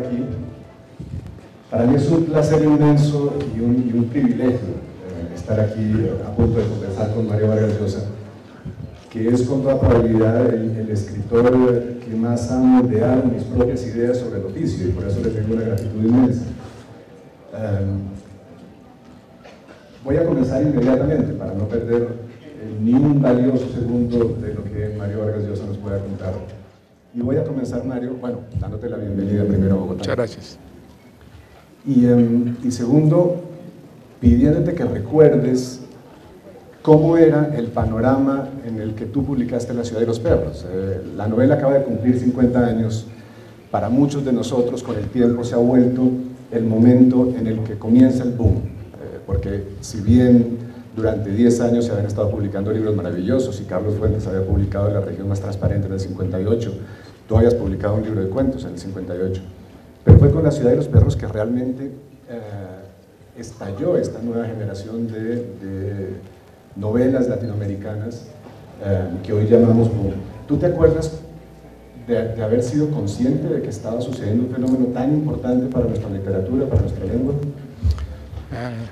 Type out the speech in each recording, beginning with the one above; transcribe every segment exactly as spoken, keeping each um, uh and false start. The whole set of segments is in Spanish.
aquí. Para mí es un placer inmenso y un, y un privilegio eh, estar aquí a punto de conversar con Mario Vargas Llosa, que es con toda probabilidad el, el escritor que más ha moldeado mis propias ideas sobre el oficio, y por eso le tengo una gratitud inmensa. Um, voy a comenzar inmediatamente para no perder eh, ni un valioso segundo de lo que Mario Vargas Llosa nos pueda contar. Y voy a comenzar, Mario, bueno, dándote la bienvenida primero a Bogotá. Muchas gracias. Y, um, y segundo, pidiéndote que recuerdes cómo era el panorama en el que tú publicaste La ciudad de los perros. Eh, la novela acaba de cumplir cincuenta años. Para muchos de nosotros, con el tiempo, se ha vuelto el momento en el que comienza el boom. Eh, porque si bien durante diez años se habían estado publicando libros maravillosos y Carlos Fuentes había publicado La región más transparente en el cincuenta y ocho, tú habías publicado un libro de cuentos en el cincuenta y ocho. Pero fue con La ciudad de los perros que realmente eh, estalló esta nueva generación de, de novelas latinoamericanas eh, que hoy llamamos boom. ¿Tú te acuerdas de, de haber sido consciente de que estaba sucediendo un fenómeno tan importante para nuestra literatura, para nuestra lengua? Eh,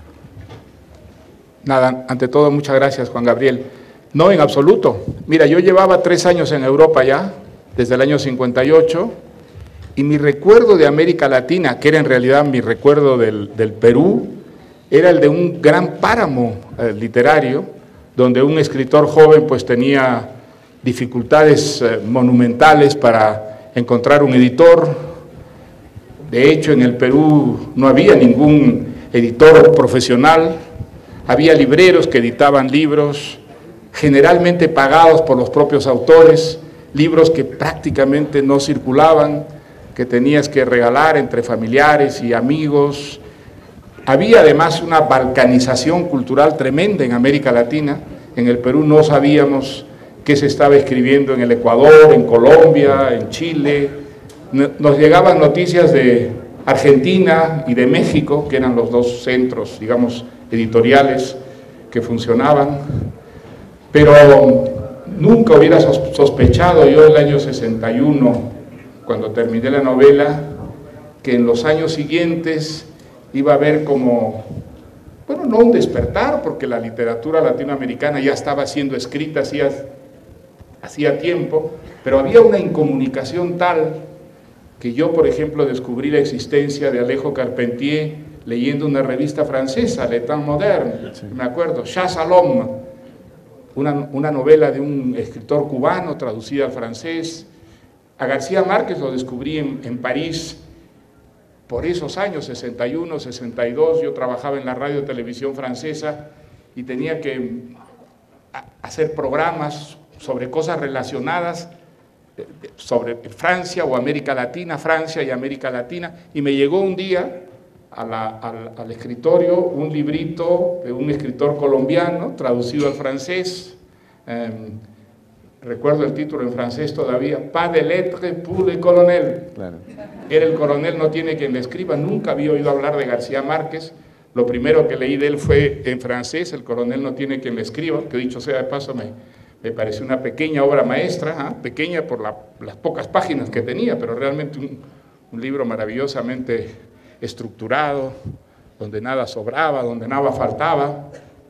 nada, ante todo, muchas gracias, Juan Gabriel. No, en absoluto. Mira, yo llevaba tres años en Europa ya, desde el año cincuenta y ocho, y mi recuerdo de América Latina, que era en realidad mi recuerdo del, del Perú, era el de un gran páramo eh, literario, donde un escritor joven pues tenía dificultades eh, monumentales para encontrar un editor. De hecho, en el Perú no había ningún editor profesional, había libreros que editaban libros, generalmente pagados por los propios autores, libros que prácticamente no circulaban, que tenías que regalar entre familiares y amigos. Había además una balcanización cultural tremenda en América Latina. En el Perú no sabíamos qué se estaba escribiendo en el Ecuador, en Colombia, en Chile. Nos llegaban noticias de Argentina y de México, que eran los dos centros, digamos, editoriales que funcionaban. Pero nunca hubiera sospechado yo en el año sesenta y uno, cuando terminé la novela, que en los años siguientes iba a haber como, bueno, no un despertar, porque la literatura latinoamericana ya estaba siendo escrita hacía, hacía tiempo, pero había una incomunicación tal que yo, por ejemplo, descubrí la existencia de Alejo Carpentier leyendo una revista francesa, Le Temps Moderne, sí. Me acuerdo, Chasse à l'homme, una, una novela de un escritor cubano traducida al francés. A García Márquez lo descubrí en, en París por esos años, sesenta y uno, sesenta y dos, yo trabajaba en la radio y televisión francesa y tenía que hacer programas sobre cosas relacionadas sobre Francia o América Latina, Francia y América Latina, y me llegó un día a la, al, al escritorio un librito de un escritor colombiano traducido al francés. eh, Recuerdo el título en francés todavía, Pas de lettres pour le colonel. Claro. Era El coronel no tiene quien le escriba. Nunca había oído hablar de García Márquez. Lo primero que leí de él fue en francés, El coronel no tiene quien le escriba, que dicho sea de paso me, me pareció una pequeña obra maestra, ¿eh? Pequeña por la, las pocas páginas que tenía, pero realmente un, un libro maravillosamente estructurado, donde nada sobraba, donde nada faltaba.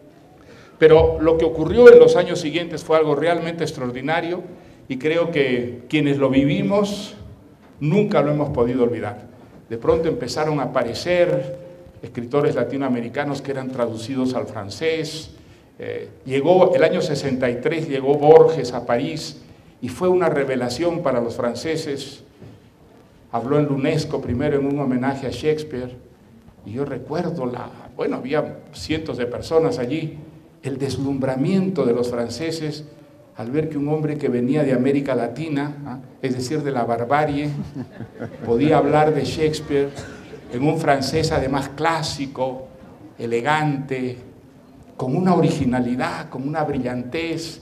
Pero lo que ocurrió en los años siguientes fue algo realmente extraordinario y creo que quienes lo vivimos nunca lo hemos podido olvidar. De pronto empezaron a aparecer escritores latinoamericanos que eran traducidos al francés. Eh, llegó el año sesenta y tres, llegó Borges a París y fue una revelación para los franceses. Habló en la UNESCO primero en un homenaje a Shakespeare y yo recuerdo, la, bueno, había cientos de personas allí, el deslumbramiento de los franceses al ver que un hombre que venía de América Latina, ¿eh? es decir, de la barbarie, podía hablar de Shakespeare en un francés además clásico, elegante, con una originalidad, con una brillantez,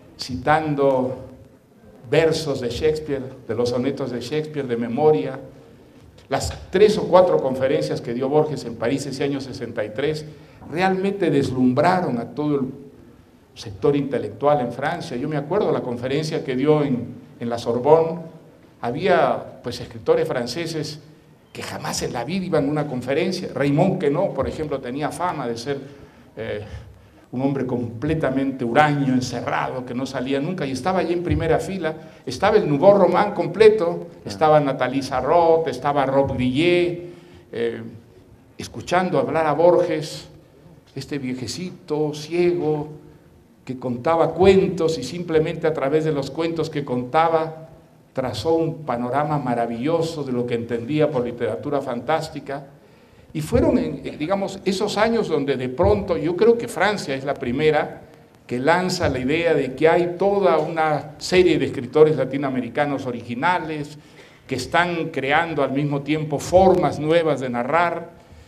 citando versos de Shakespeare, de los sonetos de Shakespeare de memoria. Las tres o cuatro conferencias que dio Borges en París ese año sesenta y tres realmente deslumbraron a todo el sector intelectual en Francia. Yo me acuerdo la conferencia que dio en, en la Sorbonne, había pues escritores franceses que jamás en la vida iban a una conferencia. Raymond Queneau, por ejemplo, tenía fama de ser eh, un hombre completamente huraño, encerrado, que no salía nunca, y estaba allí en primera fila. Estaba el Nouveau Roman completo, estaba Nathalie Sarraute, estaba Rob Grillet, eh, escuchando hablar a Borges, este viejecito ciego que contaba cuentos, y simplemente a través de los cuentos que contaba trazó un panorama maravilloso de lo que entendía por literatura fantástica. Y fueron, digamos, esos años donde de pronto, yo creo que Francia es la primera que lanza la idea de que hay toda una serie de escritores latinoamericanos originales que están creando al mismo tiempo formas nuevas de narrar.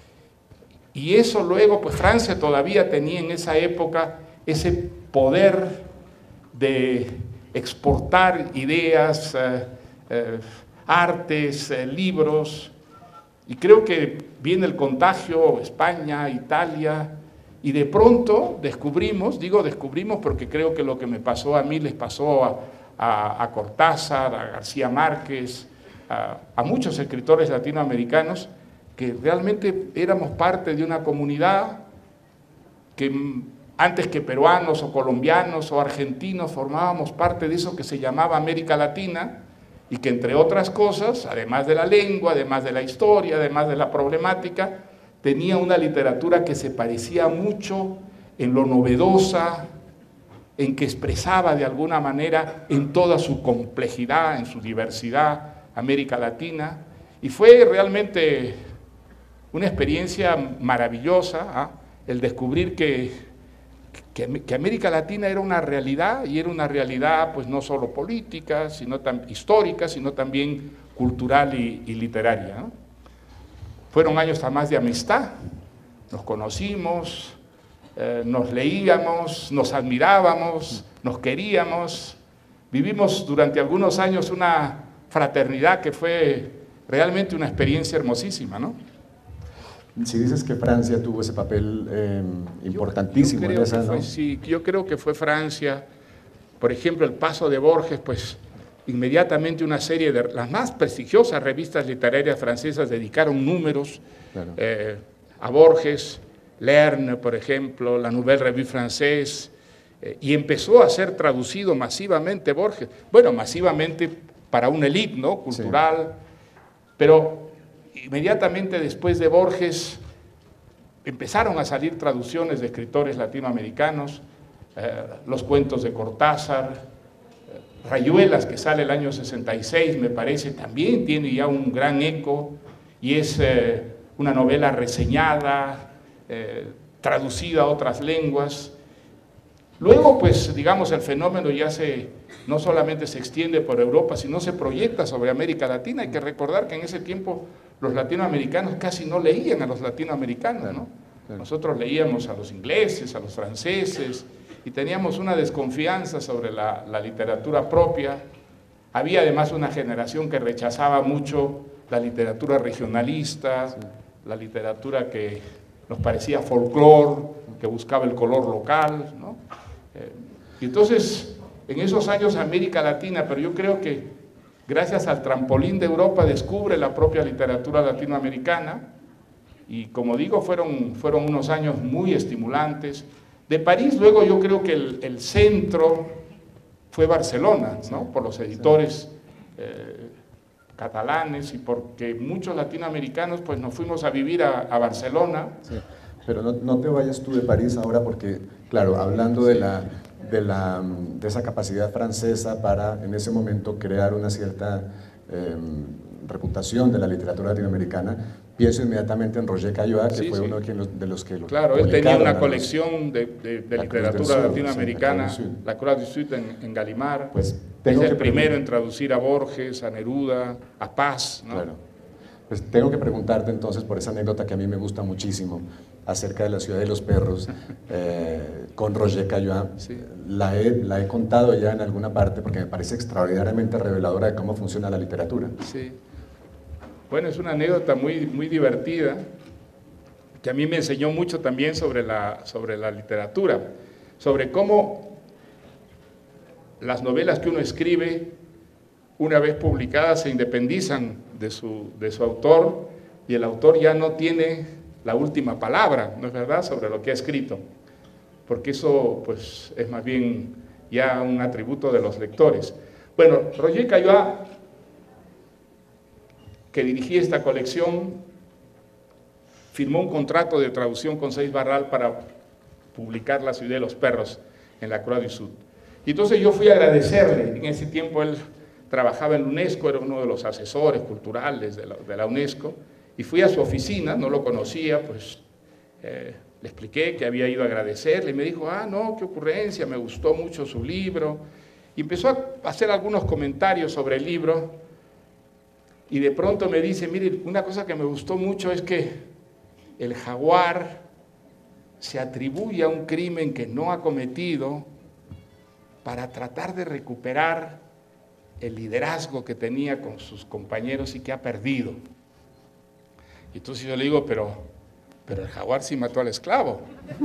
Y eso luego, pues Francia todavía tenía en esa época ese poder de exportar ideas, eh, eh, artes, eh, libros, y creo que viene el contagio, España, Italia, y de pronto descubrimos, digo descubrimos porque creo que lo que me pasó a mí les pasó a, a, a Cortázar, a García Márquez, a, a muchos escritores latinoamericanos, que realmente éramos parte de una comunidad que antes que peruanos o colombianos o argentinos formábamos parte de eso que se llamaba América Latina, y que entre otras cosas, además de la lengua, además de la historia, además de la problemática, tenía una literatura que se parecía mucho en lo novedosa, en que expresaba de alguna manera en toda su complejidad, en su diversidad, América Latina, y fue realmente una experiencia maravillosa, ¿ah? El descubrir que Que, que América Latina era una realidad, y era una realidad pues no solo política, sino tam, histórica, sino también cultural y, y literaria, ¿no? Fueron años además de amistad, nos conocimos, eh, nos leíamos, nos admirábamos, nos queríamos, vivimos durante algunos años una fraternidad que fue realmente una experiencia hermosísima, ¿no? Si dices que Francia tuvo ese papel eh, importantísimo yo, yo en esa, fue, ¿no? Sí, yo creo que fue Francia. Por ejemplo, el paso de Borges, pues inmediatamente una serie de las más prestigiosas revistas literarias francesas dedicaron números claro. eh, a Borges, Lerne, por ejemplo, la Nouvelle Revue Française, eh, y empezó a ser traducido masivamente Borges. Bueno, masivamente para una élite, ¿no? Cultural, sí. Pero inmediatamente después de Borges empezaron a salir traducciones de escritores latinoamericanos, eh, los cuentos de Cortázar, eh, Rayuelas, que sale el año sesenta y seis, me parece, también tiene ya un gran eco, y es eh, una novela reseñada, eh, traducida a otras lenguas. Luego, pues, digamos, el fenómeno ya se, no solamente se extiende por Europa, sino se proyecta sobre América Latina. Hay que recordar que en ese tiempo los latinoamericanos casi no leían a los latinoamericanos, ¿no? Claro. Nosotros leíamos a los ingleses, a los franceses, y teníamos una desconfianza sobre la, la literatura propia. Había además una generación que rechazaba mucho la literatura regionalista, sí. La literatura que nos parecía folclore, que buscaba el color local, ¿no? Eh, y entonces, en esos años América Latina, pero yo creo que gracias al trampolín de Europa descubre la propia literatura latinoamericana, y como digo, fueron, fueron unos años muy estimulantes. De París luego yo creo que el, el centro fue Barcelona, ¿no? Por los editores eh, catalanes, y porque muchos latinoamericanos pues nos fuimos a vivir a, a Barcelona. Sí. Pero no, no te vayas tú de París ahora porque, claro, hablando de, la, de, la, de esa capacidad francesa para en ese momento crear una cierta eh, reputación de la literatura latinoamericana, pienso inmediatamente en Roger Caillois, que sí, fue sí. uno de los, de los que lo Claro, él tenía una colección de, de, de literatura Sur, latinoamericana, sí, la Croix du Sud en, en Gallimard, pues tengo es el primero en traducir a Borges, a Neruda, a Paz, ¿no? Claro. Pues tengo que preguntarte entonces por esa anécdota que a mí me gusta muchísimo, acerca de la ciudad de los perros, eh, con Roger Caillois. Sí. La, he, la he contado ya en alguna parte porque me parece extraordinariamente reveladora de cómo funciona la literatura. Sí. Bueno, es una anécdota muy, muy divertida, que a mí me enseñó mucho también sobre la, sobre la literatura, sobre cómo las novelas que uno escribe, una vez publicadas, se independizan de su, de su autor, y el autor ya no tiene la última palabra, ¿no es verdad?, sobre lo que ha escrito, porque eso pues es más bien ya un atributo de los lectores. Bueno, Roger Caillois, que dirigía esta colección, firmó un contrato de traducción con Seis Barral para publicar La ciudad de los perros en la Croix du Sud. Y entonces yo fui a agradecerle. En ese tiempo él trabajaba en la UNESCO, era uno de los asesores culturales de la, de la UNESCO, y fui a su oficina, no lo conocía, pues eh, le expliqué que había ido a agradecerle, y me dijo, ah, no, qué ocurrencia, me gustó mucho su libro, y empezó a hacer algunos comentarios sobre el libro, y de pronto me dice, mire, una cosa que me gustó mucho es que el jaguar se atribuye a un crimen que no ha cometido para tratar de recuperar el liderazgo que tenía con sus compañeros y que ha perdido. Y entonces yo le digo, pero, pero el jaguar sí mató al esclavo.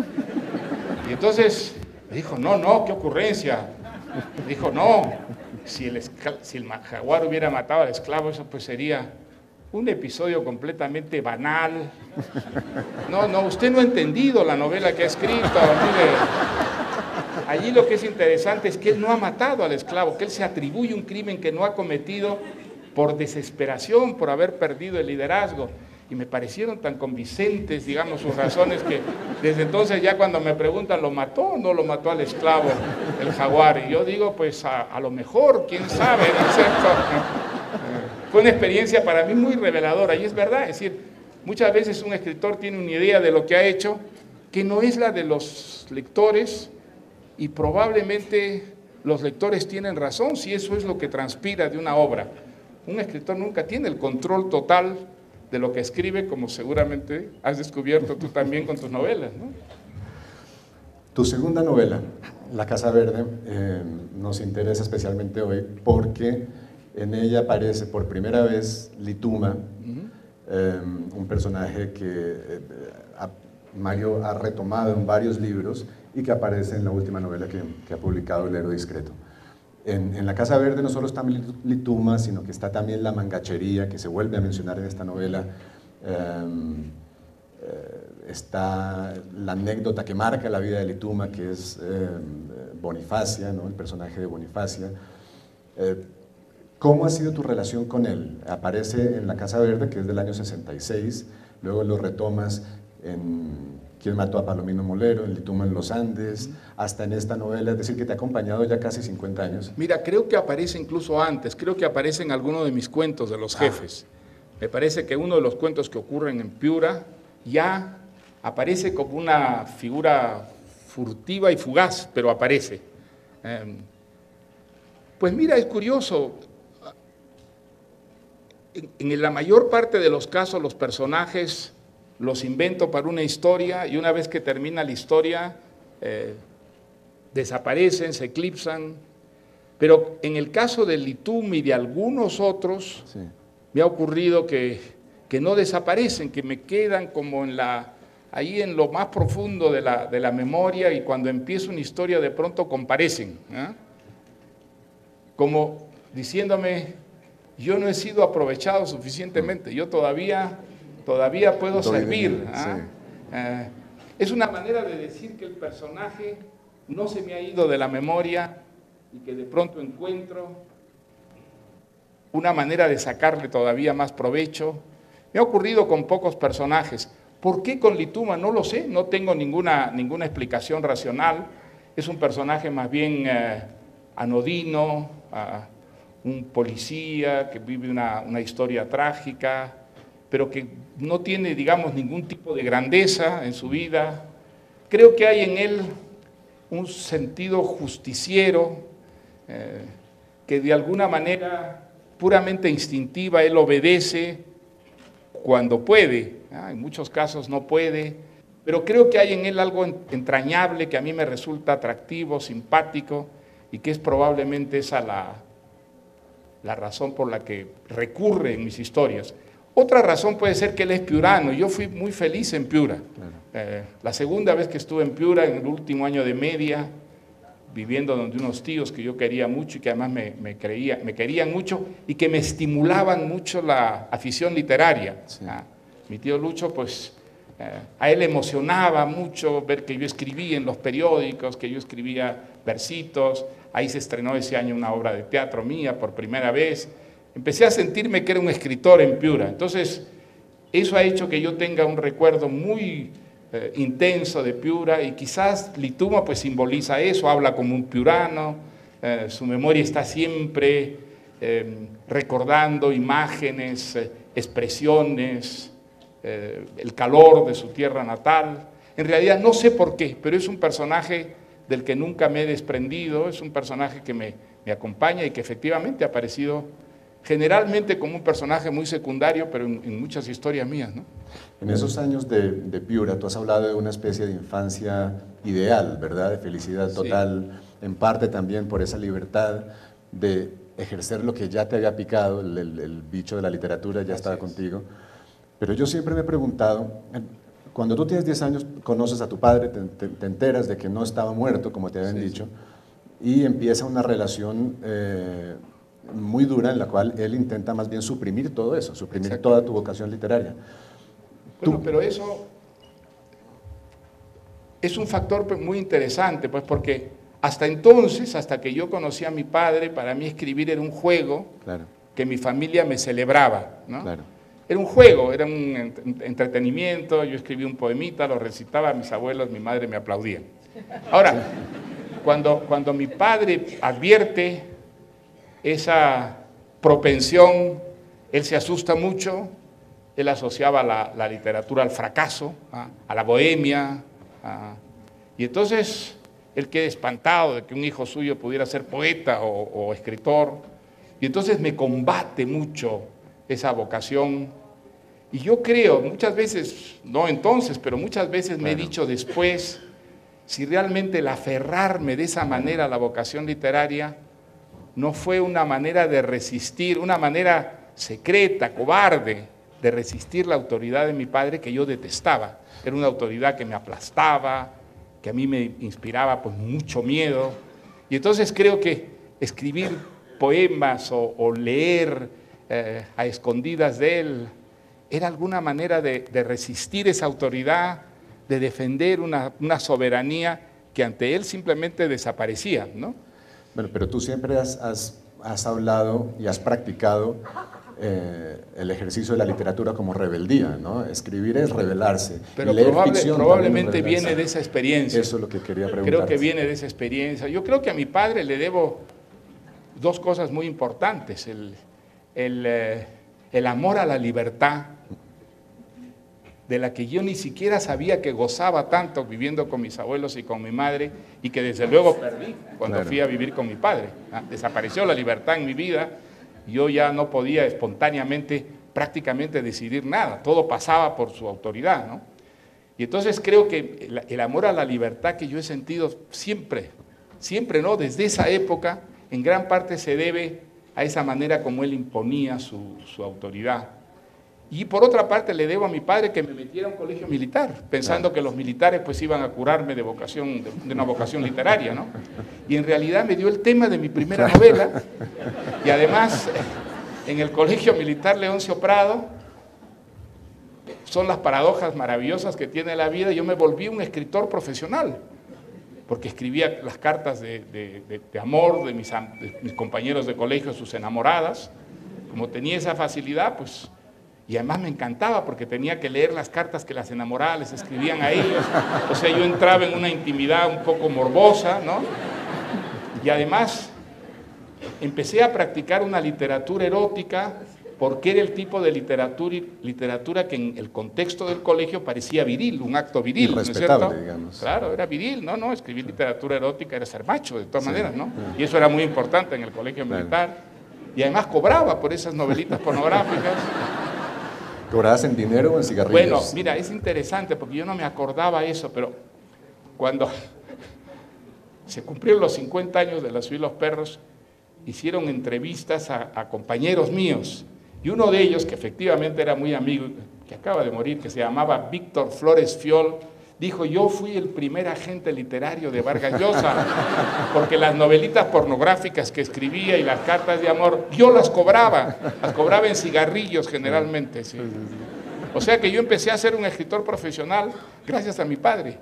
Y entonces me dijo, no, no, qué ocurrencia. Me dijo, no, si el, si el jaguar hubiera matado al esclavo, eso pues sería un episodio completamente banal. No, no, usted no ha entendido la novela que ha escrito. Mire, allí lo que es interesante es que él no ha matado al esclavo, que él se atribuye un crimen que no ha cometido por desesperación, por haber perdido el liderazgo. Y me parecieron tan convincentes, digamos, sus razones, que desde entonces ya cuando me preguntan, ¿lo mató o no lo mató al esclavo el jaguar? Y yo digo, pues a, a lo mejor, quién sabe, ¿no es cierto? Fue una experiencia para mí muy reveladora, y es verdad, es decir, muchas veces un escritor tiene una idea de lo que ha hecho que no es la de los lectores, y probablemente los lectores tienen razón si eso es lo que transpira de una obra. Un escritor nunca tiene el control total de lo que escribe, como seguramente has descubierto tú también con tus novelas, ¿no? Tu segunda novela, La Casa Verde, eh, nos interesa especialmente hoy porque en ella aparece por primera vez Lituma, uh-huh. eh, un personaje que eh, a, Mario ha retomado en varios libros y que aparece en la última novela que, que ha publicado, El héroe discreto. En, en La Casa Verde no solo está Lituma, sino que está también la mangachería, que se vuelve a mencionar en esta novela. Eh, eh, está la anécdota que marca la vida de Lituma, que es eh, Bonifacia, ¿no? El personaje de Bonifacia. Eh, ¿Cómo ha sido tu relación con él? Aparece en La Casa Verde, que es del año sesenta y seis, luego lo retomas en ¿Quién mató a Palomino Molero?, en Lituma en los Andes, hasta en esta novela, es decir, que te ha acompañado ya casi cincuenta años. Mira, creo que aparece incluso antes, creo que aparece en alguno de mis cuentos de los jefes. Ah. Me parece que uno de los cuentos que ocurren en Piura ya aparece como una figura furtiva y fugaz, pero aparece. Eh, pues mira, es curioso, en, en la mayor parte de los casos los personajes los invento para una historia y una vez que termina la historia eh, desaparecen, se eclipsan, pero en el caso de Lituma y de algunos otros sí. me ha ocurrido que, que no desaparecen, que me quedan como en la, ahí en lo más profundo de la, de la memoria, y cuando empiezo una historia de pronto comparecen, ¿eh? Como diciéndome, yo no he sido aprovechado suficientemente, yo todavía... todavía puedo servir. ¿Ah? Sí. Eh, es una manera de decir que el personaje no se me ha ido de la memoria y que de pronto encuentro una manera de sacarle todavía más provecho. Me ha ocurrido con pocos personajes. ¿Por qué con Lituma? No lo sé, no tengo ninguna, ninguna explicación racional. Es un personaje más bien eh, anodino, uh, un policía que vive una, una historia trágica, pero que no tiene, digamos, ningún tipo de grandeza en su vida. Creo que hay en él un sentido justiciero, eh, que de alguna manera puramente instintiva él obedece cuando puede, ¿eh? En muchos casos no puede, pero creo que hay en él algo entrañable que a mí me resulta atractivo, simpático, y que es probablemente esa la, la razón por la que recurre en mis historias. Otra razón puede ser que él es piurano. Yo fui muy feliz en Piura. Claro. Eh, la segunda vez que estuve en Piura, en el último año de media, viviendo donde unos tíos que yo quería mucho y que además me, me, creía, me querían mucho y que me estimulaban mucho la afición literaria. Sí. ¿Ah? Mi tío Lucho, pues, eh, a él le emocionaba mucho ver que yo escribía en los periódicos, que yo escribía versitos. Ahí se estrenó ese año una obra de teatro mía por primera vez. Empecé a sentirme que era un escritor en Piura. Entonces, eso ha hecho que yo tenga un recuerdo muy eh, intenso de Piura, y quizás Lituma pues simboliza eso, habla como un piurano, eh, su memoria está siempre eh, recordando imágenes, eh, expresiones, eh, el calor de su tierra natal. En realidad no sé por qué, pero es un personaje del que nunca me he desprendido, es un personaje que me, me acompaña y que efectivamente ha aparecido generalmente como un personaje muy secundario, pero en, en muchas historias mías, ¿no? En esos años de, de Piura, tú has hablado de una especie de infancia ideal, ¿verdad? De felicidad total, sí. En parte también por esa libertad de ejercer lo que ya te había picado, el, el, el bicho de la literatura ya Así estaba es. Contigo. Pero yo siempre me he preguntado, cuando tú tienes diez años, conoces a tu padre, te, te, te enteras de que no estaba muerto, como te habían sí, dicho, sí. Y empieza una relación eh, muy dura en la cual él intenta más bien suprimir todo eso, suprimir Exacto. Toda tu vocación literaria. Bueno, Tú, pero eso es un factor muy interesante, pues porque hasta entonces, hasta que yo conocí a mi padre, para mí escribir era un juego claro. Que mi familia me celebraba, ¿no? Claro. Era un juego, era un entretenimiento, yo escribí un poemita, lo recitaba a mis abuelos, mi madre me aplaudía. Ahora, sí. cuando, cuando mi padre advierte esa propensión, él se asusta mucho, él asociaba la, la literatura al fracaso, ¿ah? A la bohemia, ¿ah? Y entonces él queda espantado de que un hijo suyo pudiera ser poeta o, o escritor, y entonces me combate mucho esa vocación. Y yo creo, muchas veces, no entonces, pero muchas veces me he dicho después, si realmente el aferrarme de esa manera a la vocación literaria no fue una manera de resistir, una manera secreta, cobarde, de resistir la autoridad de mi padre que yo detestaba. Era una autoridad que me aplastaba, que a mí me inspiraba pues mucho miedo. Y entonces creo que escribir poemas o, o leer eh, a escondidas de él era alguna manera de, de resistir esa autoridad, de defender una, una soberanía que ante él simplemente desaparecía, ¿no? Bueno, pero tú siempre has, has, has hablado y has practicado eh, el ejercicio de la literatura como rebeldía, ¿no? Escribir es rebelarse. Pero probable, probablemente viene de esa experiencia. Eso es lo que quería preguntar. Creo que viene de esa experiencia. Yo creo que a mi padre le debo dos cosas muy importantes. El, el, eh, el amor a la libertad, de la que yo ni siquiera sabía que gozaba tanto viviendo con mis abuelos y con mi madre, y que desde luego perdí cuando claro. fui a vivir con mi padre. ¿Ah? Desapareció la libertad en mi vida, yo ya no podía espontáneamente prácticamente decidir nada, todo pasaba por su autoridad, ¿no? Y entonces creo que el, el amor a la libertad que yo he sentido siempre, siempre, ¿no? Desde esa época, en gran parte se debe a esa manera como él imponía su, su autoridad. Y por otra parte le debo a mi padre que me metiera a un colegio militar, pensando claro. que los militares pues iban a curarme de vocación, de, de una vocación literaria, ¿no? Y en realidad me dio el tema de mi primera novela, y además en el colegio militar Leoncio Prado, son las paradojas maravillosas que tiene la vida, yo me volví un escritor profesional, porque escribía las cartas de, de, de, de amor de mis, de mis compañeros de colegio, sus enamoradas. Como tenía esa facilidad, pues... Y además me encantaba porque tenía que leer las cartas que las enamoradas les escribían a ellos. O sea, yo entraba en una intimidad un poco morbosa, ¿no? Y además empecé a practicar una literatura erótica porque era el tipo de literatura, literatura que en el contexto del colegio parecía viril, un acto viril, ¿no es cierto? Digamos. Claro, era viril, no, no, escribir literatura erótica era ser macho, de todas sí, maneras, ¿no? Sí. Y eso era muy importante en el colegio claro. militar. Y además cobraba por esas novelitas pornográficas. ¿Cobrabas en dinero o en cigarrillos? Bueno, mira, es interesante porque yo no me acordaba eso, pero cuando se cumplieron los cincuenta años de La Ciudad y los Perros, hicieron entrevistas a, a compañeros míos, y uno de ellos, que efectivamente era muy amigo, que acaba de morir, que se llamaba Víctor Flores Fiol, dijo, yo fui el primer agente literario de Vargas Llosa, porque las novelitas pornográficas que escribía y las cartas de amor, yo las cobraba, las cobraba en cigarrillos generalmente. Sí. O sea que yo empecé a ser un escritor profesional gracias a mi padre.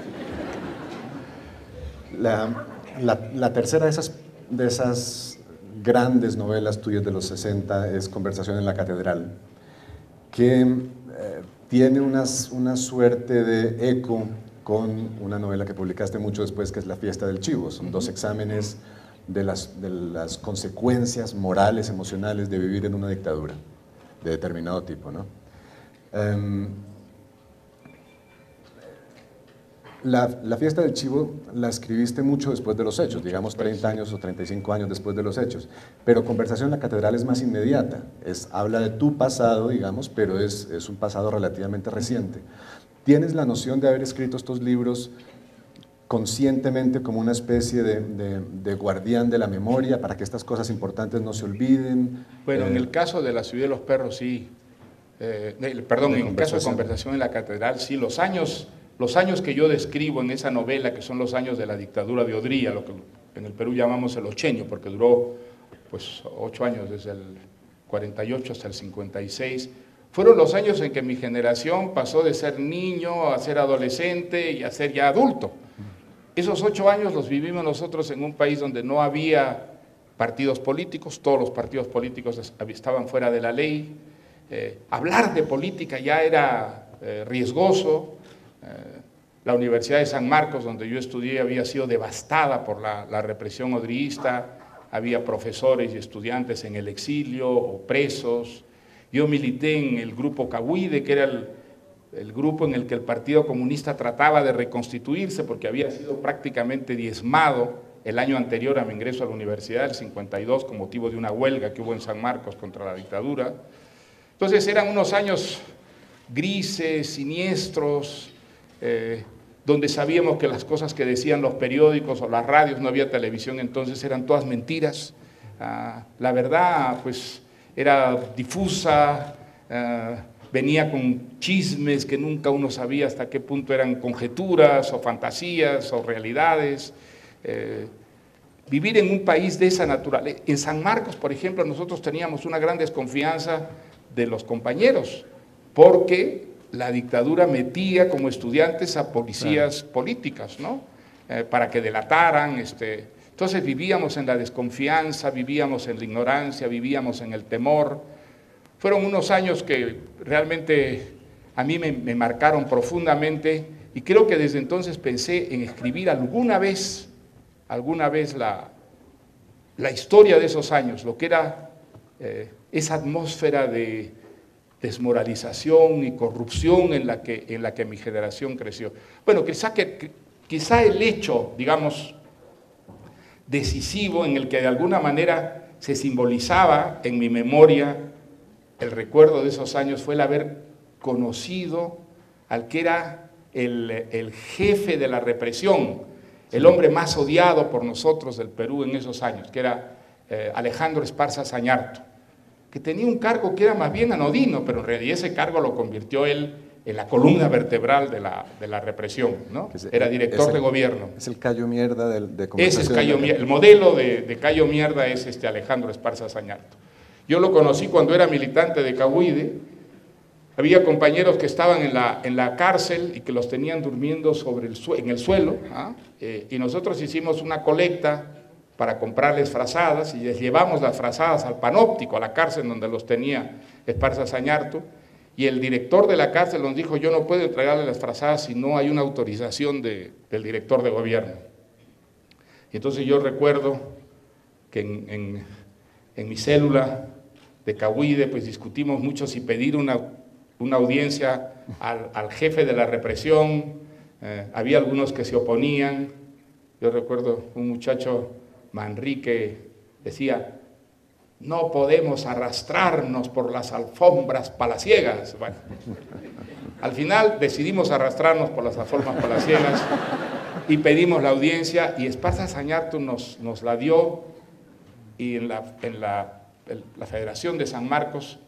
La, la, la tercera de esas, de esas grandes novelas tuyas de los sesenta es Conversación en la Catedral, que eh, tiene unas, una suerte de eco con una novela que publicaste mucho después, que es La Fiesta del Chivo. Son dos exámenes de las, de las consecuencias morales, emocionales de vivir en una dictadura de determinado tipo, ¿no? Um, la, la Fiesta del Chivo la escribiste mucho después de los hechos, digamos treinta años o treinta y cinco años después de los hechos, pero Conversación en la Catedral es más inmediata, es, habla de tu pasado, digamos, pero es, es un pasado relativamente reciente. ¿Tienes la noción de haber escrito estos libros conscientemente como una especie de, de, de guardián de la memoria para que estas cosas importantes no se olviden? Bueno, eh, en el caso de La Ciudad de los Perros, sí. Eh, perdón, en el caso de Conversación en la Catedral, sí. Los años, los años que yo describo en esa novela, que son los años de la dictadura de Odría, lo que en el Perú llamamos el ochenio, porque duró pues ocho años, desde el cuarenta y ocho hasta el cincuenta y seis, fueron los años en que mi generación pasó de ser niño a ser adolescente y a ser ya adulto. Esos ocho años los vivimos nosotros en un país donde no había partidos políticos, todos los partidos políticos estaban fuera de la ley. Eh, hablar de política ya era eh, riesgoso. Eh, la Universidad de San Marcos, donde yo estudié, había sido devastada por la, la represión odriísta. Había profesores y estudiantes en el exilio o presos. Yo milité en el grupo Cahuide, que era el, el grupo en el que el Partido Comunista trataba de reconstituirse porque había sido prácticamente diezmado el año anterior a mi ingreso a la universidad, el cincuenta y dos, con motivo de una huelga que hubo en San Marcos contra la dictadura. Entonces eran unos años grises, siniestros, eh, donde sabíamos que las cosas que decían los periódicos o las radios, no había televisión entonces, eran todas mentiras. Ah, la verdad, pues, era difusa, uh, venía con chismes que nunca uno sabía hasta qué punto eran conjeturas o fantasías o realidades. Eh, vivir en un país de esa naturaleza. En San Marcos, por ejemplo, nosotros teníamos una gran desconfianza de los compañeros, porque la dictadura metía como estudiantes a policías claro. políticas, ¿no? Eh, para que delataran, este... Entonces vivíamos en la desconfianza, vivíamos en la ignorancia, vivíamos en el temor. Fueron unos años que realmente a mí me, me marcaron profundamente y creo que desde entonces pensé en escribir alguna vez, alguna vez la, la historia de esos años, lo que era eh, esa atmósfera de desmoralización y corrupción en la que, en la que mi generación creció. Bueno, quizá, que, quizá el hecho, digamos, decisivo en el que de alguna manera se simbolizaba en mi memoria el recuerdo de esos años fue el haber conocido al que era el, el jefe de la represión, el hombre más odiado por nosotros del Perú en esos años, que era eh, Alejandro Esparza Zañartu, que tenía un cargo que era más bien anodino, pero en realidad ese cargo lo convirtió él en la columna vertebral de la, de la represión, ¿no? Era director el, de gobierno. Es el Cayo Mierda del, de Ese es Cayo Mierda. El modelo de, de Cayo Mierda es este Alejandro Esparza Zañartu. Yo lo conocí cuando era militante de Cahuide. Había compañeros que estaban en la, en la cárcel y que los tenían durmiendo sobre el en el suelo, ¿ah? eh, y nosotros hicimos una colecta para comprarles frazadas y les llevamos las frazadas al Panóptico, a la cárcel donde los tenía Esparza Zañartu. Y el director de la cárcel nos dijo, yo no puedo entregarle las frazadas si no hay una autorización de, del director de gobierno. Y entonces yo recuerdo que en, en, en mi célula de Cahuide, pues discutimos mucho si pedir una, una audiencia al, al jefe de la represión. Eh, había algunos que se oponían. Yo recuerdo un muchacho, Manrique, decía, no podemos arrastrarnos por las alfombras palaciegas. Bueno, al final decidimos arrastrarnos por las alfombras palaciegas y pedimos la audiencia y Esparza Zañartu nos, nos la dio y en, la, en, la, en la Federación de San Marcos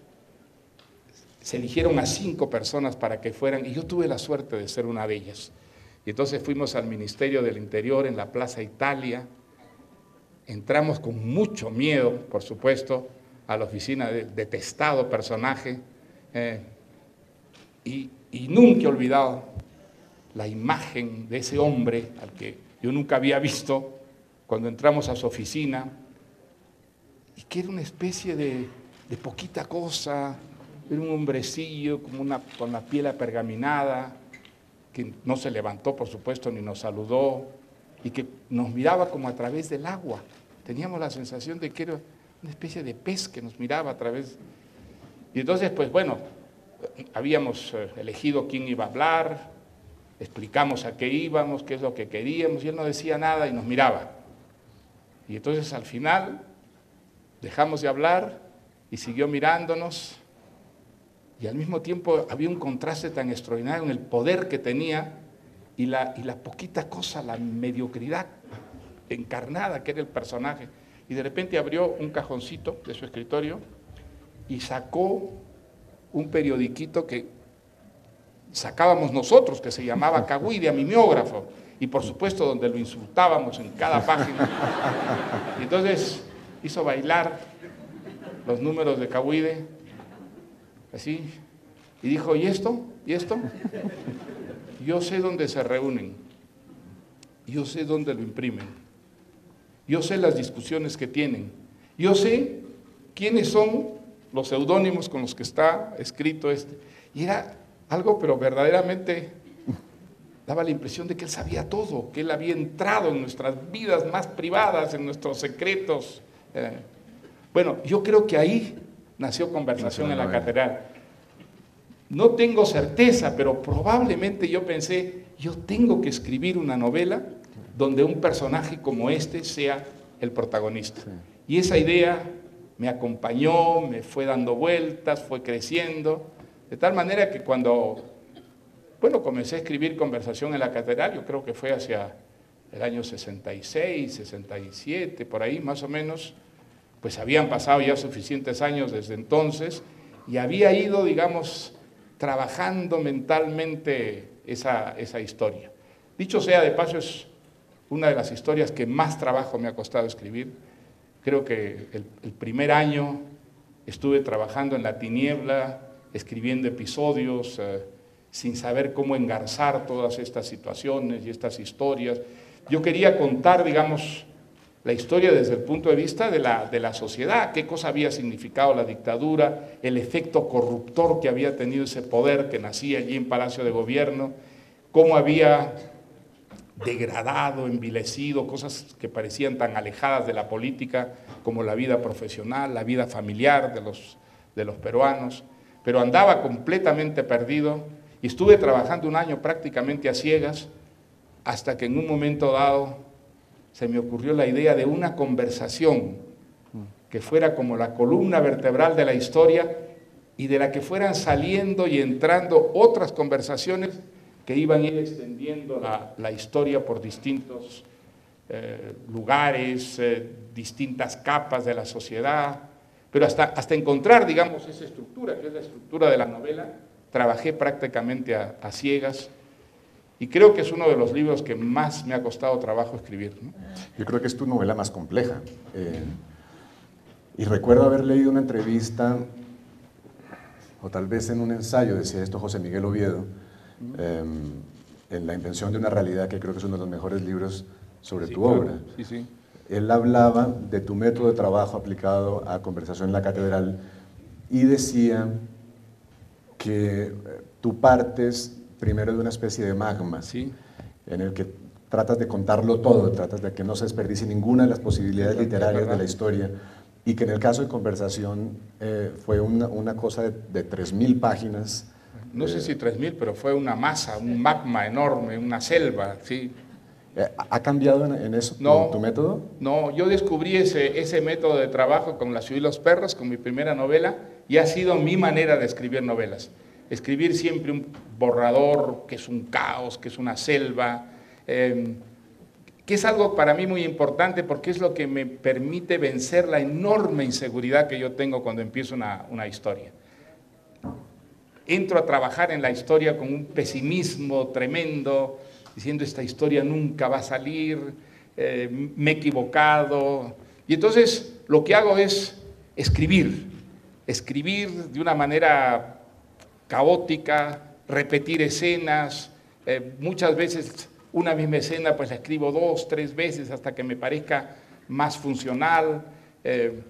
se eligieron a cinco personas para que fueran y yo tuve la suerte de ser una de ellas. Y entonces fuimos al Ministerio del Interior en la Plaza Italia. Entramos con mucho miedo, por supuesto, a la oficina del detestado personaje. Eh, y, y nunca he olvidado la imagen de ese hombre al que yo nunca había visto cuando entramos a su oficina, y que era una especie de, de poquita cosa, era un hombrecillo como una, con la piel apergaminada, que no se levantó, por supuesto, ni nos saludó, y que nos miraba como a través del agua. Teníamos la sensación de que era una especie de pez que nos miraba a través. Y entonces, pues bueno, habíamos elegido quién iba a hablar, explicamos a qué íbamos, qué es lo que queríamos, y él no decía nada y nos miraba. Y entonces al final dejamos de hablar y siguió mirándonos, y al mismo tiempo había un contraste tan extraordinario en el poder que tenía y la, y la poquita cosa, la mediocridad encarnada que era el personaje. Y de repente abrió un cajoncito de su escritorio y sacó un periodiquito que sacábamos nosotros, que se llamaba Cahuide, mimeógrafo, y por supuesto donde lo insultábamos en cada página. Y entonces hizo bailar los números de Cahuide, así, y dijo, ¿y esto? ¿Y esto? Yo sé dónde se reúnen, yo sé dónde lo imprimen, yo sé las discusiones que tienen, yo sé quiénes son los seudónimos con los que está escrito este. Y era algo, pero verdaderamente daba la impresión de que él sabía todo, que él había entrado en nuestras vidas más privadas, en nuestros secretos. Eh, bueno, yo creo que ahí nació Conversación en la Catedral. No tengo certeza, pero probablemente yo pensé, yo tengo que escribir una novela donde un personaje como este sea el protagonista. Sí. Y esa idea me acompañó, me fue dando vueltas, fue creciendo, de tal manera que cuando, bueno, comencé a escribir Conversación en la Catedral, yo creo que fue hacia el año sesenta y seis, sesenta y siete, por ahí más o menos, pues habían pasado ya suficientes años desde entonces, y había ido, digamos, trabajando mentalmente esa, esa historia. Dicho sea de paso, es una de las historias que más trabajo me ha costado escribir. Creo que el, el primer año estuve trabajando en la tiniebla, escribiendo episodios, eh, sin saber cómo engarzar todas estas situaciones y estas historias. Yo quería contar, digamos, la historia desde el punto de vista de la, de la sociedad, qué cosa había significado la dictadura, el efecto corruptor que había tenido ese poder que nacía allí en Palacio de Gobierno, cómo había degradado, envilecido, cosas que parecían tan alejadas de la política como la vida profesional, la vida familiar de los, de los peruanos, pero andaba completamente perdido y estuve trabajando un año prácticamente a ciegas hasta que en un momento dado se me ocurrió la idea de una conversación que fuera como la columna vertebral de la historia y de la que fueran saliendo y entrando otras conversaciones que iban a ir extendiendo la, la historia por distintos eh, lugares, eh, distintas capas de la sociedad, pero hasta, hasta encontrar, digamos, esa estructura, que es la estructura de la novela, trabajé prácticamente a, a ciegas, y creo que es uno de los libros que más me ha costado trabajo escribir, ¿no? Yo creo que es tu novela más compleja, eh, y recuerdo haber leído una entrevista, o tal vez en un ensayo, decía esto José Miguel Oviedo, Eh, en La invención de una realidad, que creo que es uno de los mejores libros sobre sí, tu claro. obra. Sí, sí. Él hablaba de tu método de trabajo aplicado a Conversación en la Catedral y decía que tú partes primero de una especie de magma, sí, en el que tratas de contarlo todo, tratas de que no se desperdicie ninguna de las posibilidades sí, literarias de la historia, y que en el caso de Conversación eh, fue una, una cosa de, de tres mil páginas. No sé si tres mil, pero fue una masa, un magma enorme, una selva, sí. ¿Ha cambiado en, en eso no, tu, tu método? No, yo descubrí ese, ese método de trabajo con La ciudad y los perros, con mi primera novela, y ha sido mi manera de escribir novelas. Escribir siempre un borrador que es un caos, que es una selva, eh, que es algo para mí muy importante porque es lo que me permite vencer la enorme inseguridad que yo tengo cuando empiezo una, una historia. Entro a trabajar en la historia con un pesimismo tremendo, diciendo esta historia nunca va a salir, eh, me he equivocado. Y entonces lo que hago es escribir, escribir de una manera caótica, repetir escenas, eh, muchas veces una misma escena pues la escribo dos, tres veces hasta que me parezca más funcional. Eh,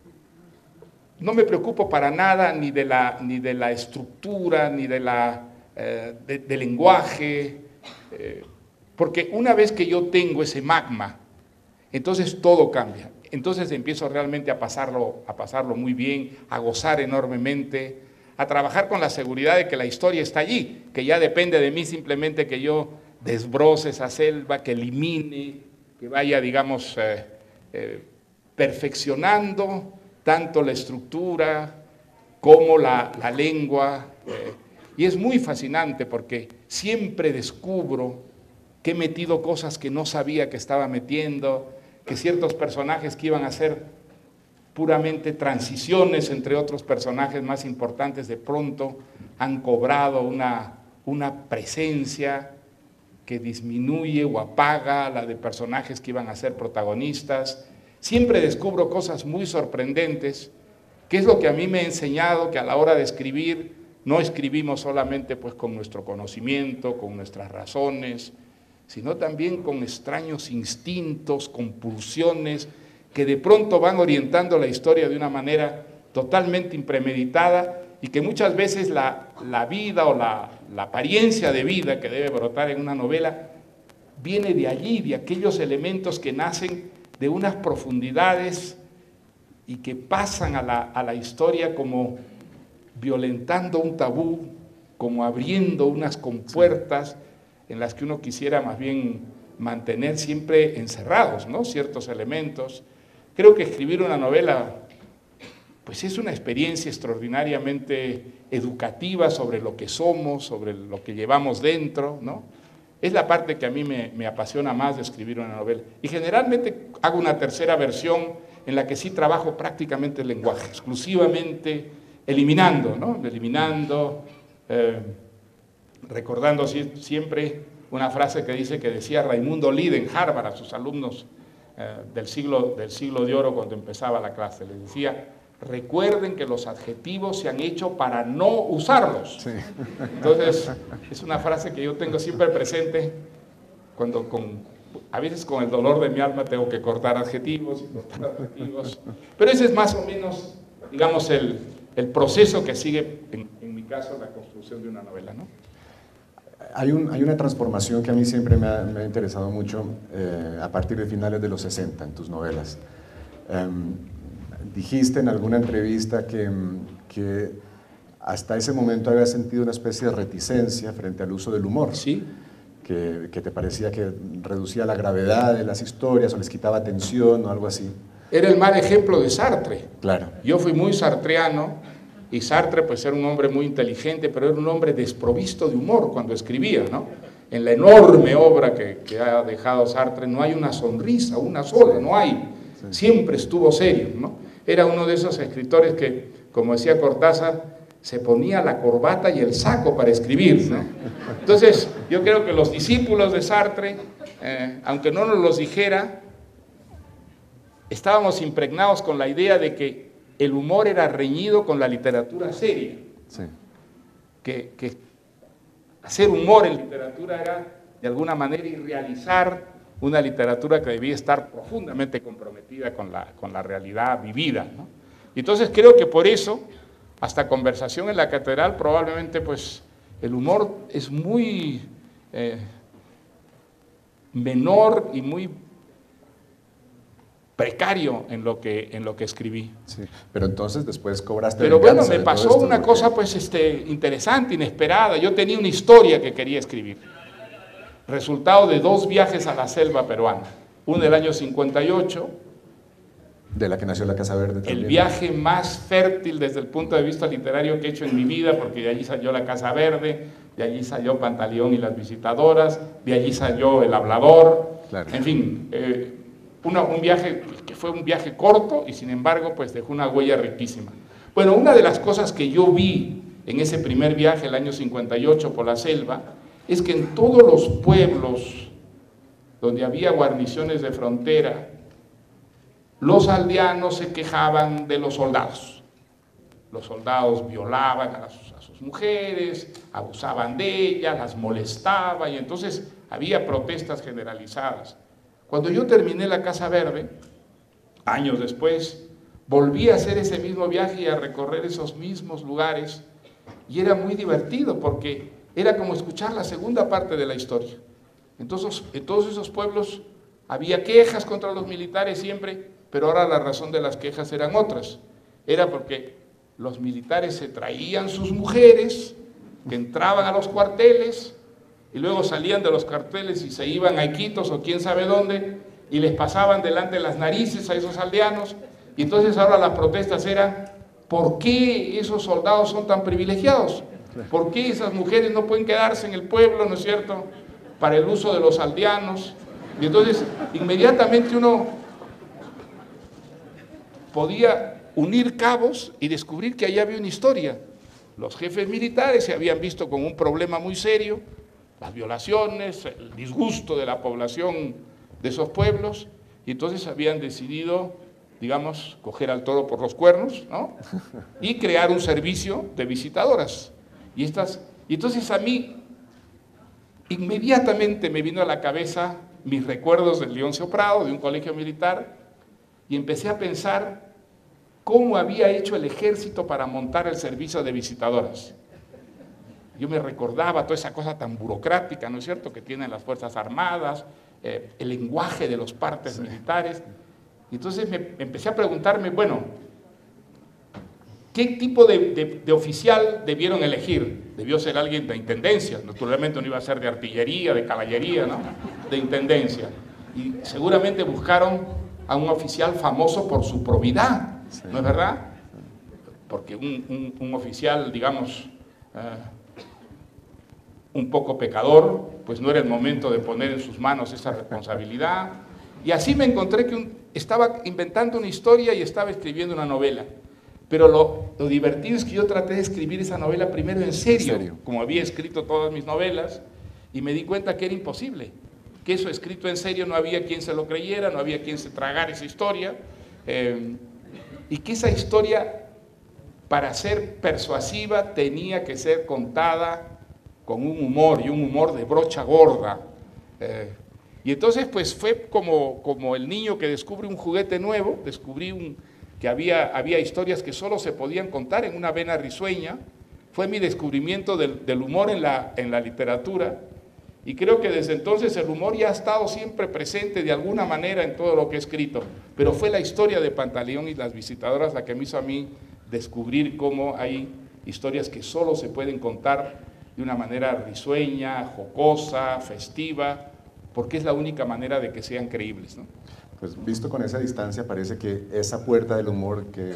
no me preocupo para nada ni de la, ni de la estructura, ni de la, eh, de, de lenguaje, eh, porque una vez que yo tengo ese magma, entonces todo cambia. Entonces empiezo realmente a pasarlo, a pasarlo muy bien, a gozar enormemente, a trabajar con la seguridad de que la historia está allí, que ya depende de mí simplemente que yo desbroce esa selva, que elimine, que vaya, digamos, eh, eh, perfeccionando tanto la estructura como la, la lengua. Eh, y es muy fascinante porque siempre descubro que he metido cosas que no sabía que estaba metiendo, que ciertos personajes que iban a ser puramente transiciones entre otros personajes más importantes, de pronto han cobrado una, una presencia que disminuye o apaga la de personajes que iban a ser protagonistas. Siempre descubro cosas muy sorprendentes, que es lo que a mí me ha enseñado que a la hora de escribir no escribimos solamente pues con nuestro conocimiento, con nuestras razones, sino también con extraños instintos, compulsiones, que de pronto van orientando la historia de una manera totalmente impremeditada y que muchas veces la, la vida o la, la apariencia de vida que debe brotar en una novela viene de allí, de aquellos elementos que nacen de unas profundidades y que pasan a la, a la historia como violentando un tabú, como abriendo unas compuertas en las que uno quisiera más bien mantener siempre encerrados, ¿no?, ciertos elementos. Creo que escribir una novela pues es una experiencia extraordinariamente educativa sobre lo que somos, sobre lo que llevamos dentro, ¿no? Es la parte que a mí me, me apasiona más de escribir una novela. Y generalmente hago una tercera versión en la que sí trabajo prácticamente el lenguaje, exclusivamente eliminando, ¿no? Eliminando, eh, recordando siempre una frase que dice que decía Raimundo Lida en Harvard a sus alumnos eh, del, siglo, del siglo de oro cuando empezaba la clase. Les decía, recuerden que los adjetivos se han hecho para no usarlos. Sí. Entonces, es una frase que yo tengo siempre presente cuando con, a veces con el dolor de mi alma tengo que cortar adjetivos y cortar adjetivos. Pero ese es más o menos, digamos, el, el proceso que sigue, en, en mi caso, la construcción de una novela, ¿no? Hay, un, hay una transformación que a mí siempre me ha, me ha interesado mucho eh, a partir de finales de los sesenta en tus novelas. Um, dijiste en alguna entrevista que, que hasta ese momento habías sentido una especie de reticencia frente al uso del humor. Sí. Que, que te parecía que reducía la gravedad de las historias o les quitaba tensión o algo así. Era el mal ejemplo de Sartre. Claro. Yo fui muy sartreano. Y Sartre pues era un hombre muy inteligente, pero era un hombre desprovisto de humor cuando escribía, ¿no? En la enorme obra que, que ha dejado Sartre no hay una sonrisa, una sola, no hay. Sí. Siempre estuvo serio, ¿no? Era uno de esos escritores que, como decía Cortázar, se ponía la corbata y el saco para escribir, ¿no? Entonces, yo creo que los discípulos de Sartre, eh, aunque no nos los dijera, estábamos impregnados con la idea de que el humor era reñido con la literatura seria. Sí. Que, que hacer humor en literatura era, de alguna manera, irrealizar una literatura que debía estar profundamente comprometida con la, con la realidad vivida, ¿no? Y entonces creo que por eso, hasta Conversación en la Catedral, probablemente pues el humor es muy eh, menor y muy precario en lo que, en lo que escribí. Sí, pero entonces después cobraste Pero bueno, me pasó una porque... cosa pues este, interesante, inesperada. Yo tenía una historia que quería escribir, resultado de dos viajes a la selva peruana, uno del año cincuenta y ocho, de la que nació la Casa Verde también. El viaje más fértil desde el punto de vista literario que he hecho en mi vida, porque de allí salió la Casa Verde, de allí salió Pantaleón y las visitadoras, de allí salió El Hablador, claro. En fin, eh, Una, un viaje que fue un viaje corto y sin embargo pues dejó una huella riquísima. Bueno, una de las cosas que yo vi en ese primer viaje, el año cincuenta y ocho, por la selva, es que en todos los pueblos donde había guarniciones de frontera, los aldeanos se quejaban de los soldados. Los soldados violaban a sus, a sus sus mujeres, abusaban de ellas, las molestaban, y entonces había protestas generalizadas. Cuando yo terminé la Casa Verde, años después, volví a hacer ese mismo viaje y a recorrer esos mismos lugares, y era muy divertido porque era como escuchar la segunda parte de la historia. Entonces, en todos esos pueblos había quejas contra los militares siempre, pero ahora la razón de las quejas eran otras. Era porque los militares se traían sus mujeres, que entraban a los cuarteles, y luego salían de los cuarteles y se iban a Iquitos o quién sabe dónde, y les pasaban delante de las narices a esos aldeanos. Y entonces ahora las protestas eran, ¿por qué esos soldados son tan privilegiados? ¿Por qué esas mujeres no pueden quedarse en el pueblo, no es cierto?, para el uso de los aldeanos? Y entonces, inmediatamente uno podía unir cabos y descubrir que allá había una historia. Los jefes militares se habían visto con un problema muy serio, las violaciones, el disgusto de la población de esos pueblos, y entonces habían decidido, digamos, coger al toro por los cuernos, ¿no?, y crear un servicio de visitadoras. Y, estas, y entonces a mí inmediatamente me vino a la cabeza mis recuerdos del Leoncio Prado, de un colegio militar, y empecé a pensar cómo había hecho el ejército para montar el servicio de visitadoras. Yo me recordaba toda esa cosa tan burocrática, ¿no es cierto?, que tienen las Fuerzas Armadas, eh, el lenguaje de los partes sí. militares. Y entonces me, me empecé a preguntarme, bueno, ¿qué tipo de, de, de oficial debieron elegir? Debió ser alguien de intendencia, naturalmente no iba a ser de artillería, de caballería, ¿no?, de intendencia. Y seguramente buscaron a un oficial famoso por su probidad, sí. ¿no es verdad? Porque un, un, un oficial, digamos, eh, un poco pecador, pues no era el momento de poner en sus manos esa responsabilidad. Y así me encontré que un, estaba inventando una historia y estaba escribiendo una novela. Pero lo, lo divertido es que yo traté de escribir esa novela primero en serio, ¿En serio? como había escrito todas mis novelas, y me di cuenta que era imposible, que eso escrito en serio no había quien se lo creyera, no había quien se tragara esa historia, eh, y que esa historia, para ser persuasiva, tenía que ser contada con un humor, y un humor de brocha gorda. Eh, y entonces pues fue como, como el niño que descubre un juguete nuevo, descubrí un... que había, había historias que solo se podían contar en una vena risueña. Fue mi descubrimiento del, del humor en la, en la literatura, y creo que desde entonces el humor ya ha estado siempre presente de alguna manera en todo lo que he escrito, pero fue la historia de Pantaleón y las visitadoras la que me hizo a mí descubrir cómo hay historias que solo se pueden contar de una manera risueña, jocosa, festiva, porque es la única manera de que sean creíbles, ¿no? Pues visto con esa distancia, parece que esa puerta del humor que,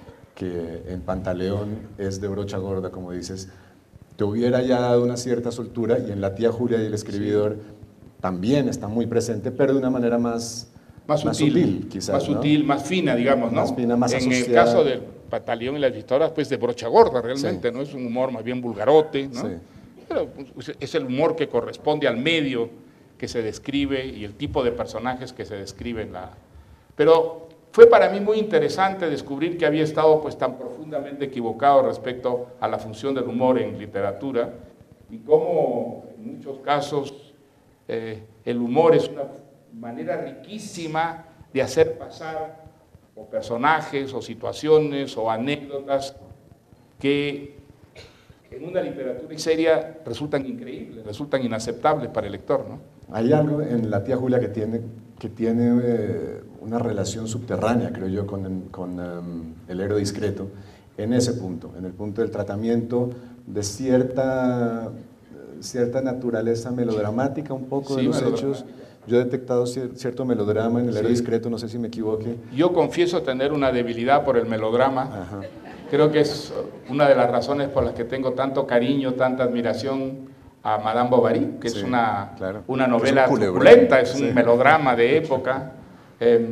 que en Pantaleón es de brocha gorda, como dices, te hubiera ya dado una cierta soltura, y en La tía Julia y el escribidor sí. también está muy presente, pero de una manera más, más, más sutil, sutil, quizás, Más ¿no? sutil, más fina, digamos, ¿no? Más fina, más En asociada. el caso del Pantaleón y las visitadoras, pues de brocha gorda realmente, sí. ¿no? Es un humor más bien vulgarote, ¿no? Sí. Pero pues, es el humor que corresponde al medio que se describe y el tipo de personajes que se describen. La... Pero fue para mí muy interesante descubrir que había estado pues tan profundamente equivocado respecto a la función del humor en literatura, y cómo en muchos casos eh, el humor es una manera riquísima de hacer pasar o personajes o situaciones o anécdotas que en una literatura seria resultan increíbles, resultan inaceptables para el lector, ¿no? Hay algo en La tía Julia que tiene, que tiene eh, una relación subterránea, creo yo, con, con um, El héroe discreto, en ese punto, en el punto del tratamiento de cierta, cierta naturaleza melodramática, un poco sí, de los hechos. Yo he detectado cierto melodrama en El héroe sí. discreto, no sé si me equivoque. Yo confieso tener una debilidad por el melodrama. Ajá. Creo que es una de las razones por las que tengo tanto cariño, tanta admiración a Madame Bovary, que sí, es una, claro. una novela es truculenta, es un sí. melodrama de época. Eh,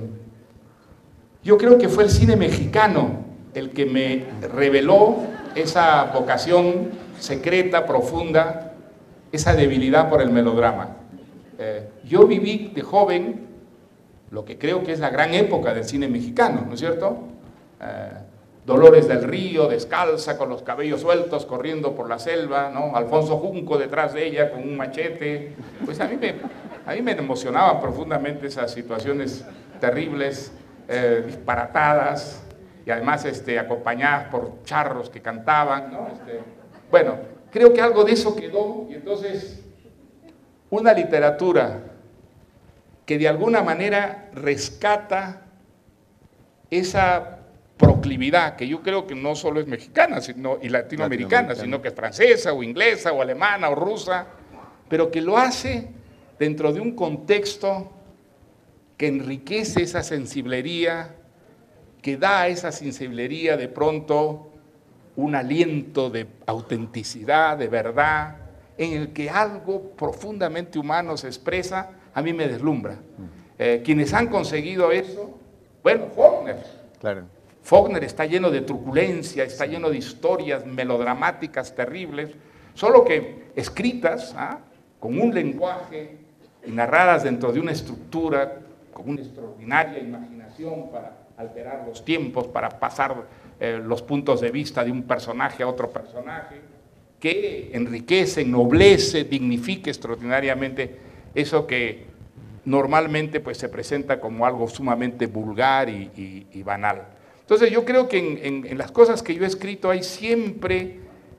yo creo que fue el cine mexicano el que me reveló esa vocación secreta, profunda, esa debilidad por el melodrama. Eh, yo viví de joven lo que creo que es la gran época del cine mexicano, ¿no es cierto? Eh, Dolores del Río, descalza, con los cabellos sueltos, corriendo por la selva, ¿no? Alfonso Junco detrás de ella con un machete. Pues a mí me, a mí me emocionaban profundamente esas situaciones terribles, eh, disparatadas, y además este, acompañadas por charros que cantaban, ¿no? Este, bueno, creo que algo de eso quedó, y entonces una literatura que de alguna manera rescata esa proclividad, que yo creo que no solo es mexicana sino, y latinoamericana, latinoamericana, sino que es francesa o inglesa o alemana o rusa, pero que lo hace dentro de un contexto que enriquece esa sensiblería, que da a esa sensiblería de pronto un aliento de autenticidad, de verdad, en el que algo profundamente humano se expresa, a mí me deslumbra. Eh, quienes han conseguido eso, bueno, Faulkner. Claro. Faulkner está lleno de truculencia, está lleno de historias melodramáticas terribles, solo que escritas, ¿ah? con un lenguaje y narradas dentro de una estructura, con una extraordinaria imaginación para alterar los tiempos, para pasar eh, los puntos de vista de un personaje a otro personaje, que enriquece, ennoblece, dignifica extraordinariamente eso que normalmente pues, se presenta como algo sumamente vulgar y, y, y banal. Entonces yo creo que en, en, en las cosas que yo he escrito hay siempre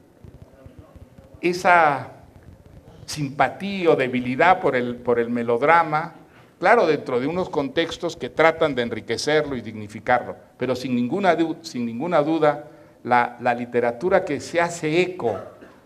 esa simpatía o debilidad por el, por el melodrama, claro, dentro de unos contextos que tratan de enriquecerlo y dignificarlo, pero sin ninguna, sin ninguna duda la, la literatura que se hace eco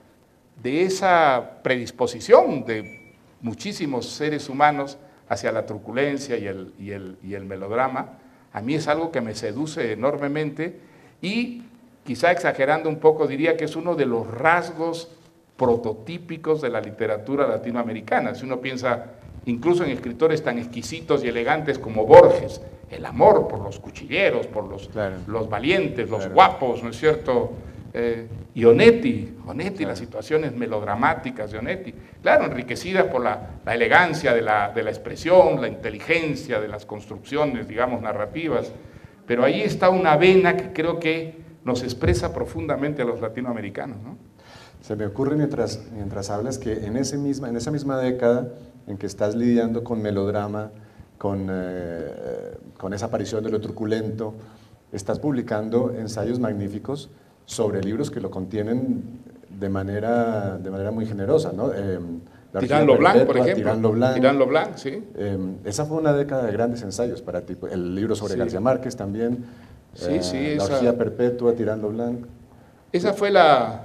de esa predisposición de muchísimos seres humanos hacia la truculencia y el, y el, y el melodrama, a mí es algo que me seduce enormemente y, quizá exagerando un poco, diría que es uno de los rasgos prototípicos de la literatura latinoamericana. Si uno piensa incluso en escritores tan exquisitos y elegantes como Borges, el amor por los cuchilleros, por los, claro. los valientes, los claro. guapos, ¿no es cierto? Eh, y Onetti, Onetti claro. las situaciones melodramáticas de Onetti, claro, enriquecidas por la, la elegancia de la, de la expresión, la inteligencia de las construcciones, digamos, narrativas, pero ahí está una vena que creo que nos expresa profundamente a los latinoamericanos, ¿no? Se me ocurre mientras, mientras hablas que en, ese misma, en esa misma década en que estás lidiando con melodrama, con, eh, con esa aparición de lo truculento, estás publicando ensayos magníficos sobre libros que lo contienen de manera, de manera muy generosa, ¿no? Eh, Tirán Leblanc, por ejemplo. Tirán Leblanc. Tirán Leblanc, sí. Eh, esa fue una década de grandes ensayos para ti. El libro sobre sí. García Márquez también. Sí, eh, sí. La esa, orgía perpetua, Tirán Leblanc. Esa fue la...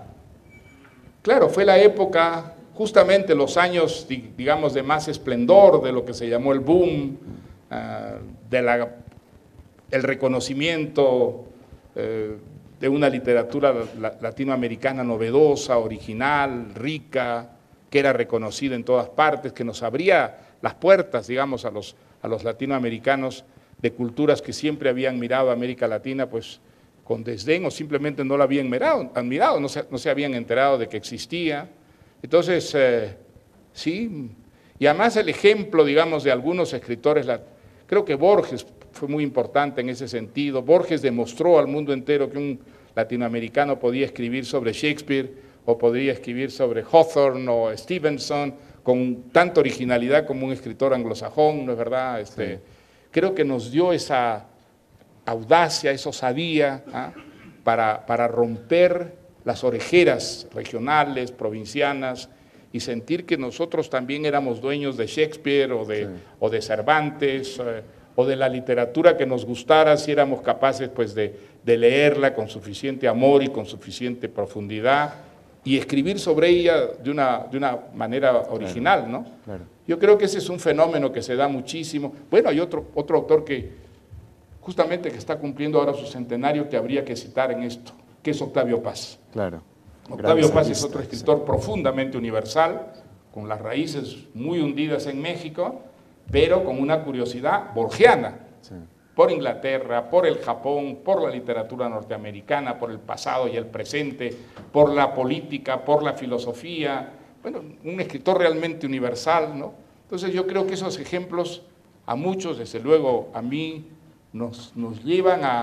Claro, fue la época, justamente los años, digamos, de más esplendor, de lo que se llamó el boom, uh, de la, el reconocimiento uh, de una literatura latinoamericana novedosa, original, rica, que era reconocida en todas partes, que nos abría las puertas, digamos, a los, a los latinoamericanos de culturas que siempre habían mirado a América Latina, pues, con desdén o simplemente no la habían mirado, admirado, no se, no se habían enterado de que existía. Entonces, eh, sí, y además el ejemplo, digamos, de algunos escritores, la, creo que Borges fue muy importante en ese sentido. Borges demostró al mundo entero que un latinoamericano podía escribir sobre Shakespeare o podría escribir sobre Hawthorne o Stevenson con tanta originalidad como un escritor anglosajón, ¿no es verdad? Este, sí. Creo que nos dio esa audacia, esa osadía, ¿ah? para, para romper las orejeras regionales, provincianas, y sentir que nosotros también éramos dueños de Shakespeare o de, sí. o de Cervantes, eh, o de la literatura que nos gustara, si éramos capaces pues, de, de leerla con suficiente amor y con suficiente profundidad, y escribir sobre ella de una, de una manera original, claro, ¿no? Claro. Yo creo que ese es un fenómeno que se da muchísimo. Bueno, hay otro, otro autor que justamente que está cumpliendo ahora su centenario, que habría que citar en esto, que es Octavio Paz. Claro. Octavio Paz es otro escritor sí. profundamente universal, con las raíces muy hundidas en México, pero con una curiosidad borgiana, sí. por Inglaterra, por el Japón, por la literatura norteamericana, por el pasado y el presente, por la política, por la filosofía, bueno, un escritor realmente universal, ¿no? Entonces yo creo que esos ejemplos, a muchos, desde luego a mí, Nos, nos llevan a,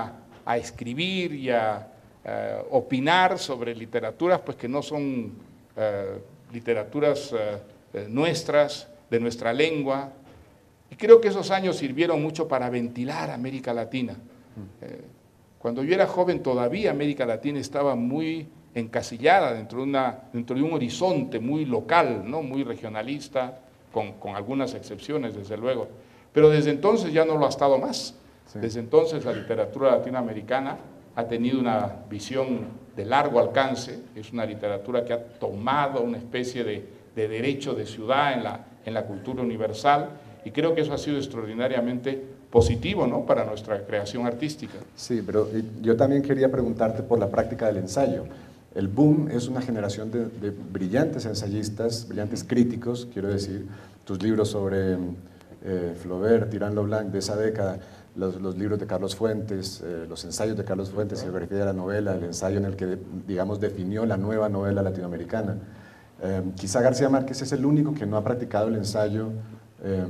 a escribir y a uh, opinar sobre literaturas pues, que no son uh, literaturas uh, nuestras, de nuestra lengua. Y creo que esos años sirvieron mucho para ventilar a América Latina. Eh, cuando yo era joven todavía América Latina estaba muy encasillada dentro de, una, dentro de un horizonte muy local, ¿no? Muy regionalista, con, con algunas excepciones desde luego. Pero desde entonces ya no lo ha estado más. Sí. Desde entonces la literatura latinoamericana ha tenido una visión de largo alcance, es una literatura que ha tomado una especie de, de derecho de ciudad en la, en la cultura universal, y creo que eso ha sido extraordinariamente positivo, ¿no?, para nuestra creación artística. Sí, pero yo también quería preguntarte por la práctica del ensayo. El boom es una generación de, de brillantes ensayistas, brillantes críticos, quiero decir, tus libros sobre eh, Flaubert, Tirant Leblanc de esa década, los, los libros de Carlos Fuentes, eh, los ensayos de Carlos Fuentes, biografía de la novela, el ensayo en el que, digamos, definió la nueva novela latinoamericana. Eh, quizá García Márquez es el único que no ha practicado el ensayo eh,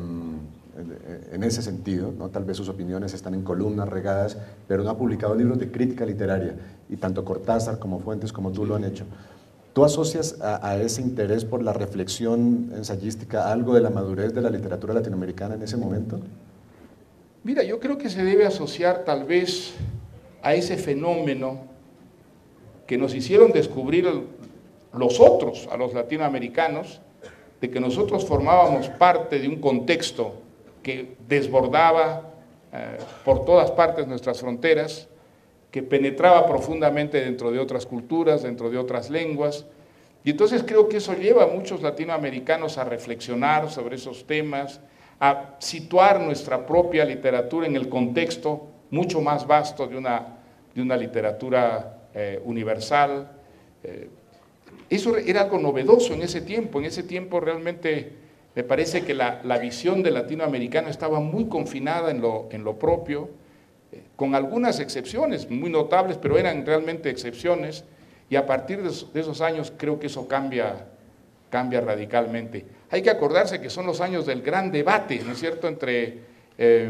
en ese sentido, ¿no? Tal vez sus opiniones están en columnas regadas, pero no ha publicado libros de crítica literaria, y tanto Cortázar como Fuentes como tú lo han hecho. ¿Tú asocias a, a ese interés por la reflexión ensayística algo de la madurez de la literatura latinoamericana en ese momento? Mira, yo creo que se debe asociar tal vez a ese fenómeno que nos hicieron descubrir los otros, a los latinoamericanos, de que nosotros formábamos parte de un contexto que desbordaba eh, por todas partes nuestras fronteras, que penetraba profundamente dentro de otras culturas, dentro de otras lenguas, y entonces creo que eso lleva a muchos latinoamericanos a reflexionar sobre esos temas, a situar nuestra propia literatura en el contexto mucho más vasto de una, de una literatura eh, universal. Eh, eso era algo novedoso en ese tiempo, en ese tiempo realmente me parece que la, la visión del latinoamericano estaba muy confinada en lo, en lo propio, eh, con algunas excepciones muy notables, pero eran realmente excepciones, y a partir de, de esos años creo que eso cambia, cambia radicalmente. Hay que acordarse que son los años del gran debate, ¿no es cierto?, entre eh,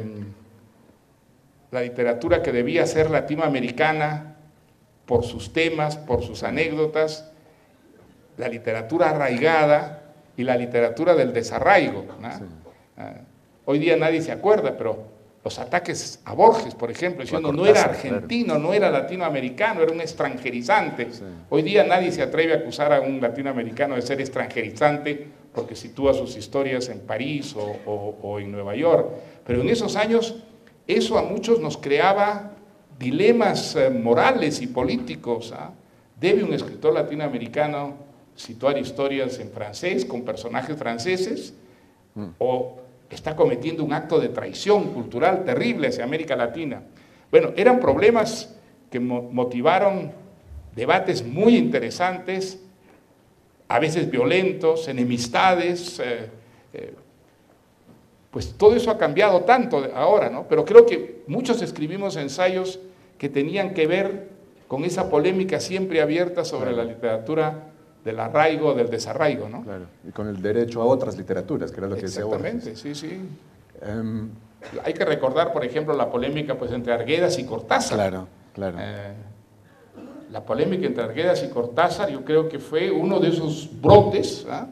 la literatura que debía ser latinoamericana por sus temas, por sus anécdotas, la literatura arraigada y la literatura del desarraigo, ¿no? Sí. Uh, hoy día nadie se acuerda, pero los ataques a Borges, por ejemplo, diciendo no era argentino, no era latinoamericano, era un extranjerizante. Sí. Hoy día nadie se atreve a acusar a un latinoamericano de ser extranjerizante porque sitúa sus historias en París o, o, o en Nueva York. Pero en esos años eso a muchos nos creaba dilemas eh, morales y políticos. ¿Ah? ¿Debe un escritor latinoamericano situar historias en francés con personajes franceses mm. o está cometiendo un acto de traición cultural terrible hacia América Latina? Bueno, eran problemas que mo motivaron debates muy interesantes, a veces violentos, enemistades, eh, eh, pues todo eso ha cambiado tanto ahora, ¿no? Pero creo que muchos escribimos ensayos que tenían que ver con esa polémica siempre abierta sobre claro. la literatura del arraigo, del desarraigo, ¿no? Claro, y con el derecho a otras literaturas, que era lo que decía Borges. Exactamente, sí, sí. Um, Hay que recordar, por ejemplo, la polémica pues, entre Arguedas y Cortázar. Claro, claro. Eh, la polémica entre Arguedas y Cortázar yo creo que fue uno de esos brotes ¿eh?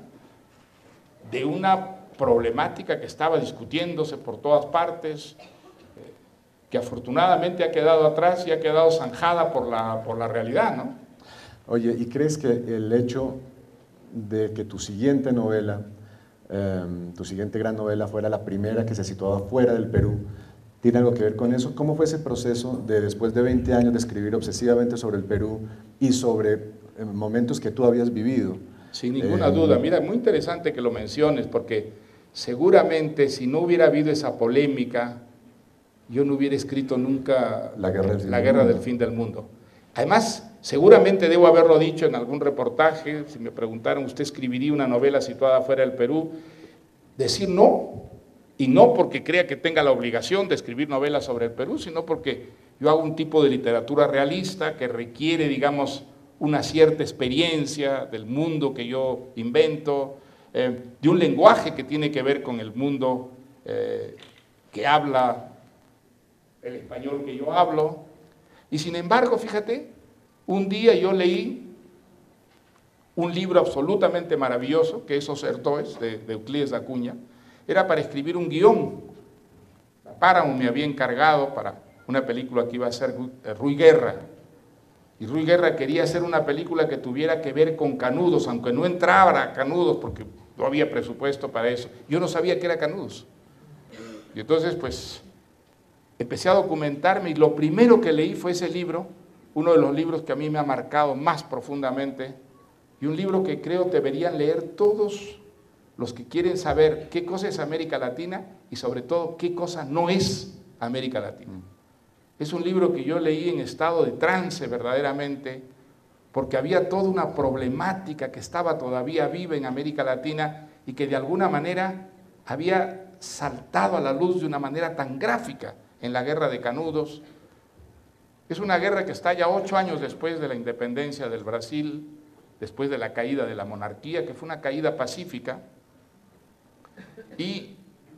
de una problemática que estaba discutiéndose por todas partes, eh, que afortunadamente ha quedado atrás y ha quedado zanjada por la, por la realidad, ¿no? Oye, ¿y crees que el hecho de que tu siguiente novela, eh, tu siguiente gran novela fuera la primera que se situaba fuera del Perú, tiene algo que ver con eso? ¿Cómo fue ese proceso de después de veinte años de escribir obsesivamente sobre el Perú y sobre eh, momentos que tú habías vivido? Sin ninguna eh, duda. Mira, muy interesante que lo menciones, porque seguramente si no hubiera habido esa polémica, yo no hubiera escrito nunca La guerra del, la fin, guerra del fin del mundo. Además, seguramente debo haberlo dicho en algún reportaje, si me preguntaron, ¿usted escribiría una novela situada fuera del Perú? Decir no, y no porque crea que tenga la obligación de escribir novelas sobre el Perú, sino porque yo hago un tipo de literatura realista que requiere, digamos, una cierta experiencia del mundo que yo invento, eh, de un lenguaje que tiene que ver con el mundo eh, que habla el español que yo hablo. Y sin embargo, fíjate, un día yo leí un libro absolutamente maravilloso, que es Os Hertoes, de, de Euclides da Cunha. Era para escribir un guión. Páramo me había encargado para una película que iba a hacer Rui Guerra. Y Rui Guerra quería hacer una película que tuviera que ver con Canudos, aunque no entraba a Canudos porque no había presupuesto para eso. Yo no sabía qué era Canudos. Y entonces, pues, empecé a documentarme y lo primero que leí fue ese libro, uno de los libros que a mí me ha marcado más profundamente, y un libro que creo deberían leer todos los que quieren saber qué cosa es América Latina y sobre todo qué cosa no es América Latina. Es un libro que yo leí en estado de trance verdaderamente, porque había toda una problemática que estaba todavía viva en América Latina y que de alguna manera había saltado a la luz de una manera tan gráfica en la Guerra de Canudos. Es una guerra que está ya ocho años después de la independencia del Brasil, después de la caída de la monarquía, que fue una caída pacífica, y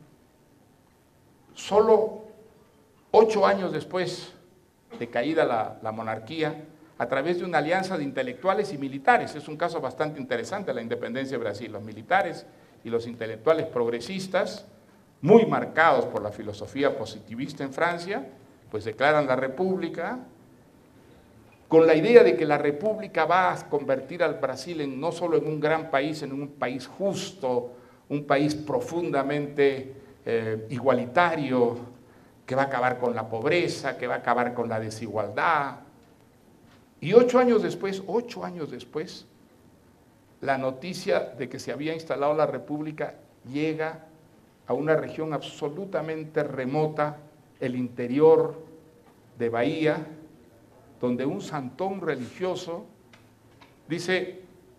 solo ocho años después de caída la, la monarquía, a través de una alianza de intelectuales y militares, es un caso bastante interesante la independencia de Brasil, los militares y los intelectuales progresistas, muy marcados por la filosofía positivista en Francia, pues declaran la república, con la idea de que la república va a convertir al Brasil en, no solo en un gran país, en un país justo, un país profundamente eh, igualitario, que va a acabar con la pobreza, que va a acabar con la desigualdad. Y ocho años después, ocho años después, la noticia de que se había instalado la república llega a una región absolutamente remota, el interior de Bahía, donde un santón religioso dice: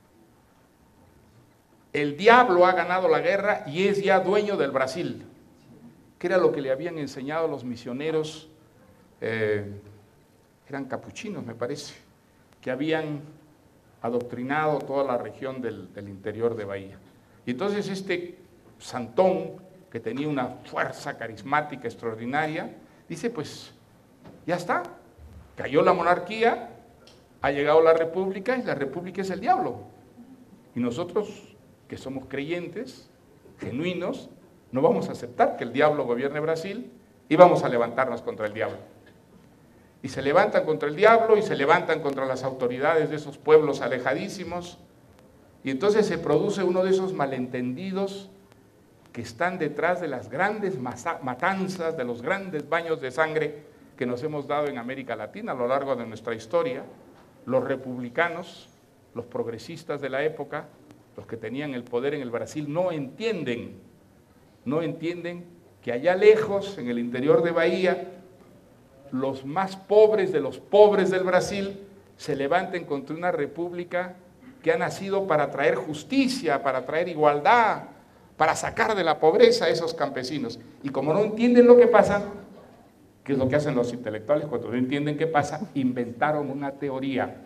el diablo ha ganado la guerra y es ya dueño del Brasil, que era lo que le habían enseñado los misioneros, eh, eran capuchinos me parece, que habían adoctrinado toda la región del, del interior de Bahía. Y entonces este santón, que tenía una fuerza carismática extraordinaria, dice: pues ya está, cayó la monarquía, ha llegado la república y la república es el diablo. Y nosotros, que somos creyentes, genuinos, no vamos a aceptar que el diablo gobierne Brasil y vamos a levantarnos contra el diablo. Y se levantan contra el diablo y se levantan contra las autoridades de esos pueblos alejadísimos, y entonces se produce uno de esos malentendidos que están detrás de las grandes matanzas, de los grandes baños de sangre que nos hemos dado en América Latina a lo largo de nuestra historia. Los republicanos, los progresistas de la época, los que tenían el poder en el Brasil, no entienden, no entienden que allá lejos, en el interior de Bahía, los más pobres de los pobres del Brasil se levanten contra una república que ha nacido para traer justicia, para traer igualdad, para sacar de la pobreza a esos campesinos. Y como no entienden lo que pasa, ¿qué es lo que hacen los intelectuales cuando no entienden qué pasa? Inventaron una teoría.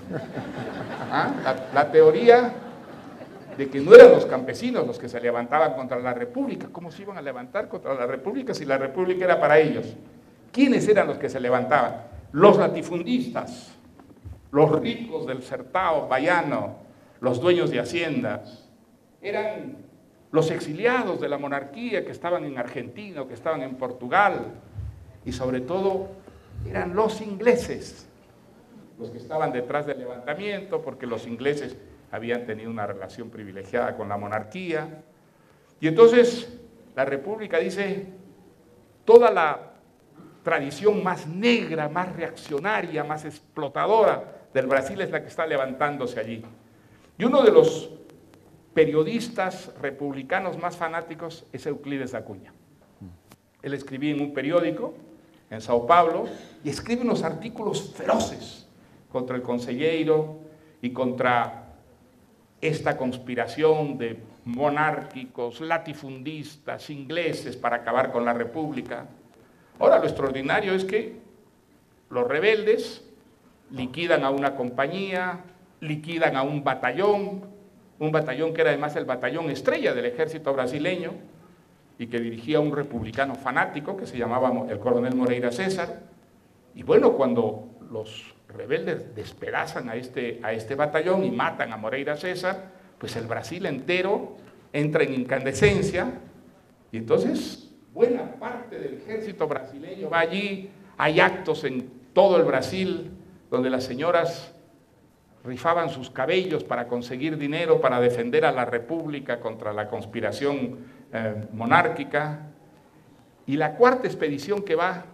¿Ah? La, la teoría de que no eran los campesinos los que se levantaban contra la república. ¿Cómo se iban a levantar contra la república si la república era para ellos? ¿Quiénes eran los que se levantaban? Los latifundistas, los ricos del Sertao baiano, los dueños de haciendas. Eran los exiliados de la monarquía que estaban en Argentina o que estaban en Portugal. Y sobre todo, eran los ingleses los que estaban detrás del levantamiento, porque los ingleses habían tenido una relación privilegiada con la monarquía. Y entonces la república dice: toda la tradición más negra, más reaccionaria, más explotadora del Brasil es la que está levantándose allí. Y uno de los periodistas republicanos más fanáticos es Euclides da Cunha. Él escribía en un periódico en Sao Paulo y escribe unos artículos feroces contra el conselheiro y contra esta conspiración de monárquicos, latifundistas, ingleses para acabar con la república. Ahora, lo extraordinario es que los rebeldes liquidan a una compañía, liquidan a un batallón, un batallón que era además el batallón estrella del ejército brasileño y que dirigía un republicano fanático que se llamaba el coronel Moreira César. Y bueno, cuando los rebeldes despedazan a este, a este batallón y matan a Moreira César, pues el Brasil entero entra en incandescencia y entonces buena parte del ejército brasileño va allí. Hay actos en todo el Brasil donde las señoras rifaban sus cabellos para conseguir dinero para defender a la República contra la conspiración eh, monárquica. Y la cuarta expedición que va,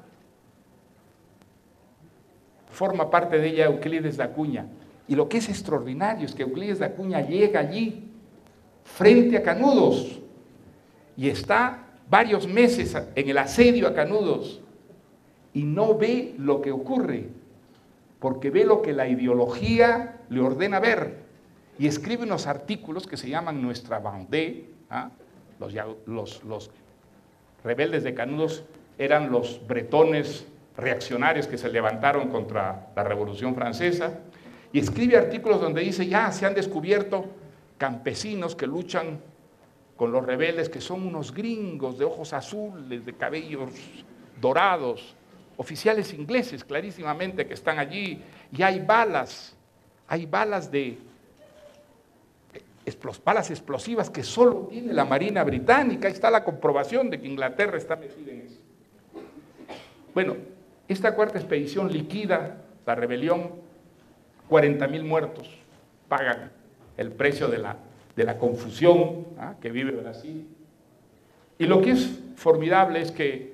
forma parte de ella Euclides da Cunha. Y lo que es extraordinario es que Euclides da Cunha llega allí, frente a Canudos, y está varios meses en el asedio a Canudos, y no ve lo que ocurre, porque ve lo que la ideología le ordena ver, y escribe unos artículos que se llaman Nuestra Vendée, ¿ah? los, los, los rebeldes de Canudos eran los bretones reaccionarios que se levantaron contra la Revolución Francesa, y escribe artículos donde dice, ya se han descubierto campesinos que luchan con los rebeldes, que son unos gringos de ojos azules, de cabellos dorados, oficiales ingleses clarísimamente que están allí, y hay balas, hay balas de balas explosivas que solo tiene la Marina Británica. Ahí está la comprobación de que Inglaterra está metida en eso. Bueno, esta cuarta expedición liquida la rebelión, cuarenta mil muertos, pagan el precio de la, de la confusión ¿ah? que vive Brasil. Y lo que es formidable es que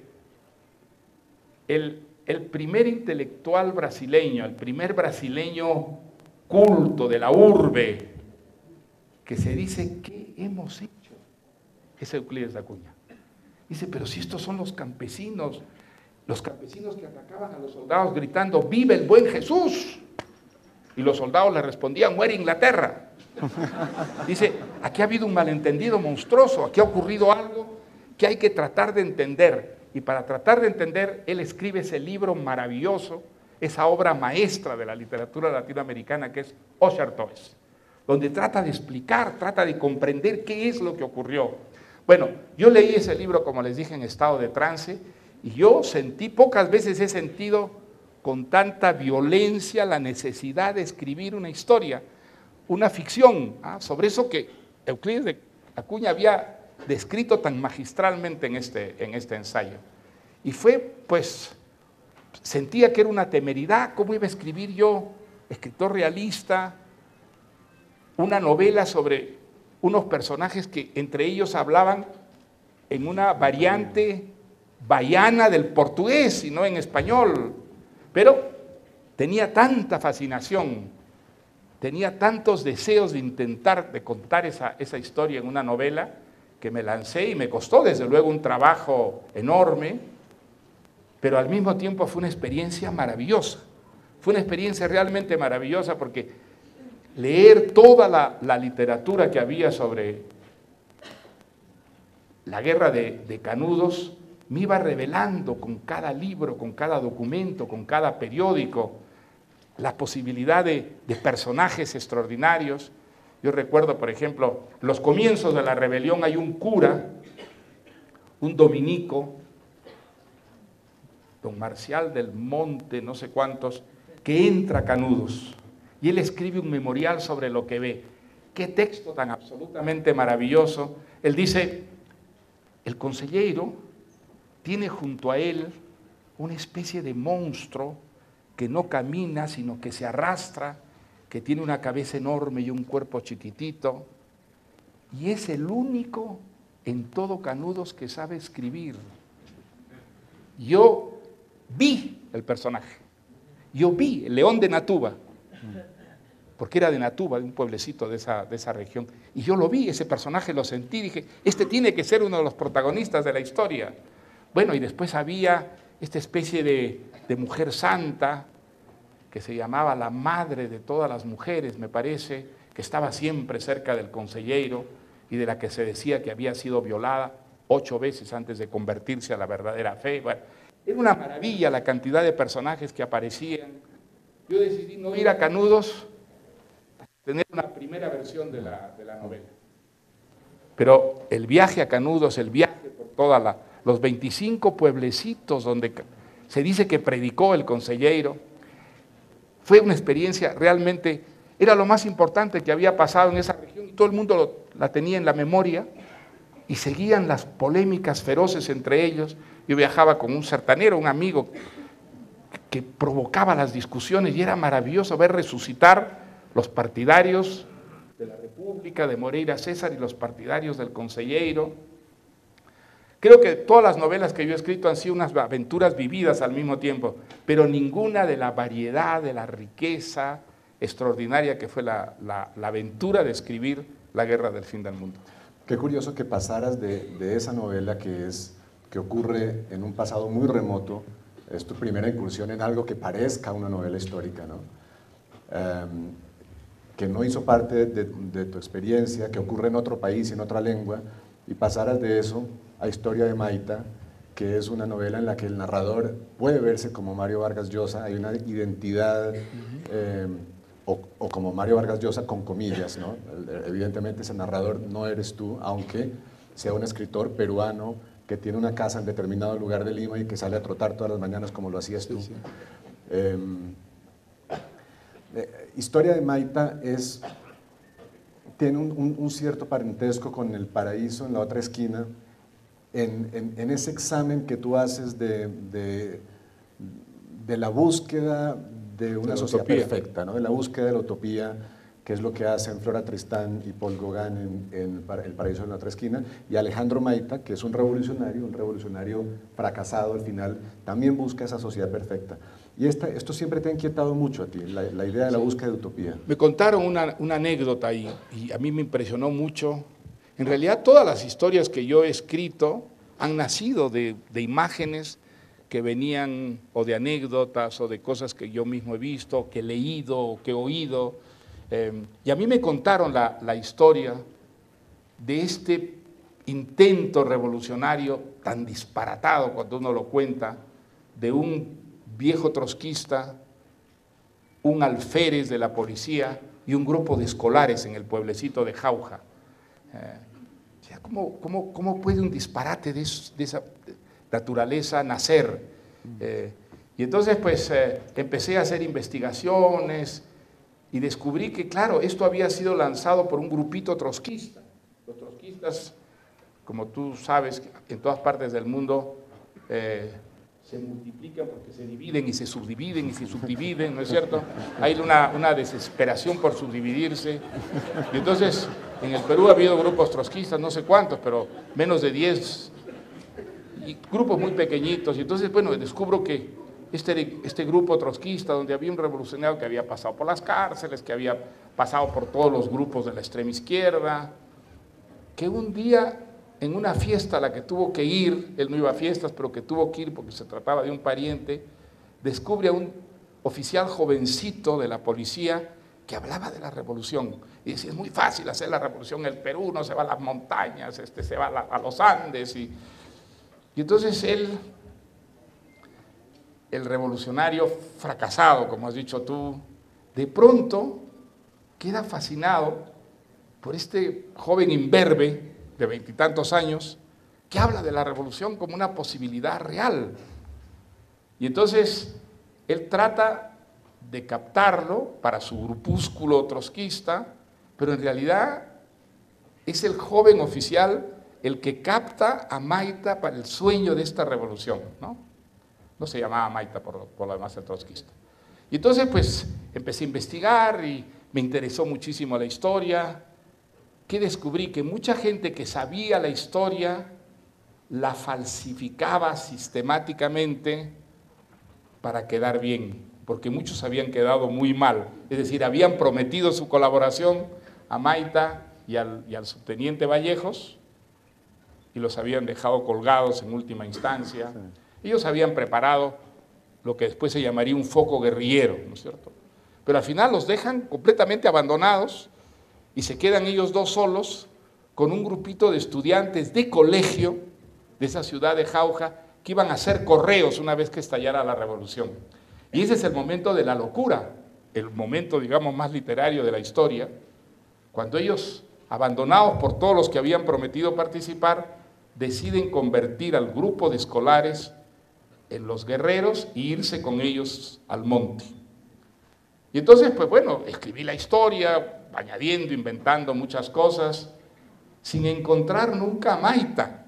el, el primer intelectual brasileño, el primer brasileño culto de la urbe, que se dice, ¿qué hemos hecho? Es Euclides da Cunha. Dice, pero si estos son los campesinos, los campesinos que atacaban a los soldados gritando, ¡vive el buen Jesús! Y los soldados le respondían, ¡muere Inglaterra! Dice, aquí ha habido un malentendido monstruoso, aquí ha ocurrido algo que hay que tratar de entender. Y para tratar de entender, él escribe ese libro maravilloso, esa obra maestra de la literatura latinoamericana que es Oxertoes, donde trata de explicar, trata de comprender qué es lo que ocurrió. Bueno, yo leí ese libro, como les dije, en estado de trance, y yo sentí, pocas veces he sentido con tanta violencia la necesidad de escribir una historia, una ficción, ¿ah? sobre eso que Euclides de Acuña había descrito tan magistralmente en este, en este ensayo. Y fue, pues, sentía que era una temeridad, ¿cómo iba a escribir yo, escritor realista, una novela sobre unos personajes que entre ellos hablaban en una variante baiana del portugués y no en español? Pero tenía tanta fascinación, tenía tantos deseos de intentar de contar esa, esa historia en una novela, que me lancé y me costó desde luego un trabajo enorme, pero al mismo tiempo fue una experiencia maravillosa. Fue una experiencia realmente maravillosa porque leer toda la, la literatura que había sobre la guerra de, de Canudos me iba revelando con cada libro, con cada documento, con cada periódico, la posibilidad de, de personajes extraordinarios. Yo recuerdo, por ejemplo, los comienzos de la rebelión, hay un cura, un dominico, don Marcial del Monte, no sé cuántos, que entra a Canudos. Y él escribe un memorial sobre lo que ve. Qué texto tan absolutamente maravilloso. Él dice, el consejero tiene junto a él una especie de monstruo que no camina, sino que se arrastra, que tiene una cabeza enorme y un cuerpo chiquitito, y es el único en todo Canudos que sabe escribir. Yo vi el personaje, yo vi el León de Natuba, porque era de Natuba, de un pueblecito de esa, de esa región, y yo lo vi, ese personaje lo sentí, dije, este tiene que ser uno de los protagonistas de la historia. Bueno, y después había esta especie de, de mujer santa, que se llamaba la madre de todas las mujeres, me parece, que estaba siempre cerca del consejero y de la que se decía que había sido violada ocho veces antes de convertirse a la verdadera fe. Bueno, era una maravilla la cantidad de personajes que aparecían. Yo decidí no ir a Canudos a tener una primera versión de la, de la novela. Pero el viaje a Canudos, el viaje por todos los veinticinco pueblecitos donde se dice que predicó el consejero, Fue una experiencia realmente, era lo más importante que había pasado en esa región y todo el mundo lo, la tenía en la memoria y seguían las polémicas feroces entre ellos. Yo viajaba con un sertanero, un amigo que provocaba las discusiones y era maravilloso ver resucitar los partidarios de la República, de Moreira César y los partidarios del Conselheiro. Creo que todas las novelas que yo he escrito han sido unas aventuras vividas al mismo tiempo, pero ninguna de la variedad, de la riqueza extraordinaria que fue la, la, la aventura de escribir La Guerra del Fin del Mundo. Qué curioso que pasaras de, de esa novela que, es, que ocurre en un pasado muy remoto, es tu primera incursión en algo que parezca una novela histórica, ¿no? Um, que no hizo parte de, de tu experiencia, que ocurre en otro país, en otra lengua, y pasaras de eso a Historia de Maita, que es una novela en la que el narrador puede verse como Mario Vargas Llosa, hay una identidad, eh, o, o como Mario Vargas Llosa con comillas, ¿no? Evidentemente ese narrador no eres tú, aunque sea un escritor peruano que tiene una casa en determinado lugar de Lima y que sale a trotar todas las mañanas como lo hacías tú. Sí, sí. Eh, eh, Historia de Maita es, tiene un, un, un cierto parentesco con El Paraíso en la otra esquina, en, en, en ese examen que tú haces de, de, de la búsqueda de una de sociedad utopía. perfecta, ¿no? De la búsqueda de la utopía, que es lo que hacen Flora Tristán y Paul Gauguin en, en El Paraíso en la otra esquina, y Alejandro Maita, que es un revolucionario, un revolucionario fracasado al final, también busca esa sociedad perfecta. Y esta, esto siempre te ha inquietado mucho a ti, la, la idea de la búsqueda de utopía. Me contaron una, una anécdota y, y a mí me impresionó mucho. En realidad todas las historias que yo he escrito han nacido de, de imágenes que venían, o de anécdotas, o de cosas que yo mismo he visto, que he leído, o que he oído. Eh, y a mí me contaron la, la historia de este intento revolucionario tan disparatado cuando uno lo cuenta, de un viejo trotskista, un alférez de la policía y un grupo de escolares en el pueblecito de Jauja. Eh, ¿cómo, cómo, ¿Cómo puede un disparate de, de esa naturaleza nacer? Eh, y entonces pues eh, empecé a hacer investigaciones y descubrí que, claro, esto había sido lanzado por un grupito trotskista. Los trotskistas, como tú sabes, en todas partes del mundo eh, se multiplican porque se dividen y se subdividen y se subdividen, ¿no es cierto? Hay una, una desesperación por subdividirse. Y entonces, en el Perú ha habido grupos trotskistas, no sé cuántos, pero menos de diez, y grupos muy pequeñitos. Y entonces, bueno, descubro que Este, este grupo trotskista, donde había un revolucionario que había pasado por las cárceles, que había pasado por todos los grupos de la extrema izquierda, que un día en una fiesta a la que tuvo que ir, él no iba a fiestas, pero que tuvo que ir porque se trataba de un pariente, descubre a un oficial jovencito de la policía que hablaba de la revolución. Y decía, es muy fácil hacer la revolución en el Perú, no se va a las montañas, este, se va a, la, a los Andes. Y, y entonces él, el revolucionario fracasado, como has dicho tú, de pronto queda fascinado por este joven imberbe de veintitantos años que habla de la revolución como una posibilidad real. Y entonces él trata de captarlo para su grupúsculo trotskista, pero en realidad es el joven oficial el que capta a Maita para el sueño de esta revolución, ¿no? No se llamaba Maita por, por lo demás el trotskista. Y entonces pues empecé a investigar y me interesó muchísimo la historia, que descubrí que mucha gente que sabía la historia la falsificaba sistemáticamente para quedar bien, porque muchos habían quedado muy mal, es decir, habían prometido su colaboración a Maita y al, y al subteniente Vallejos y los habían dejado colgados en última instancia. Ellos habían preparado lo que después se llamaría un foco guerrillero, ¿no es cierto? Pero al final los dejan completamente abandonados y se quedan ellos dos solos con un grupito de estudiantes de colegio de esa ciudad de Jauja que iban a hacer correos una vez que estallara la revolución. Y ese es el momento de la locura, el momento, digamos, más literario de la historia, cuando ellos, abandonados por todos los que habían prometido participar, deciden convertir al grupo de escolares en los guerreros e irse con ellos al monte. Y entonces, pues bueno, escribí la historia, añadiendo, inventando muchas cosas, sin encontrar nunca a Maita.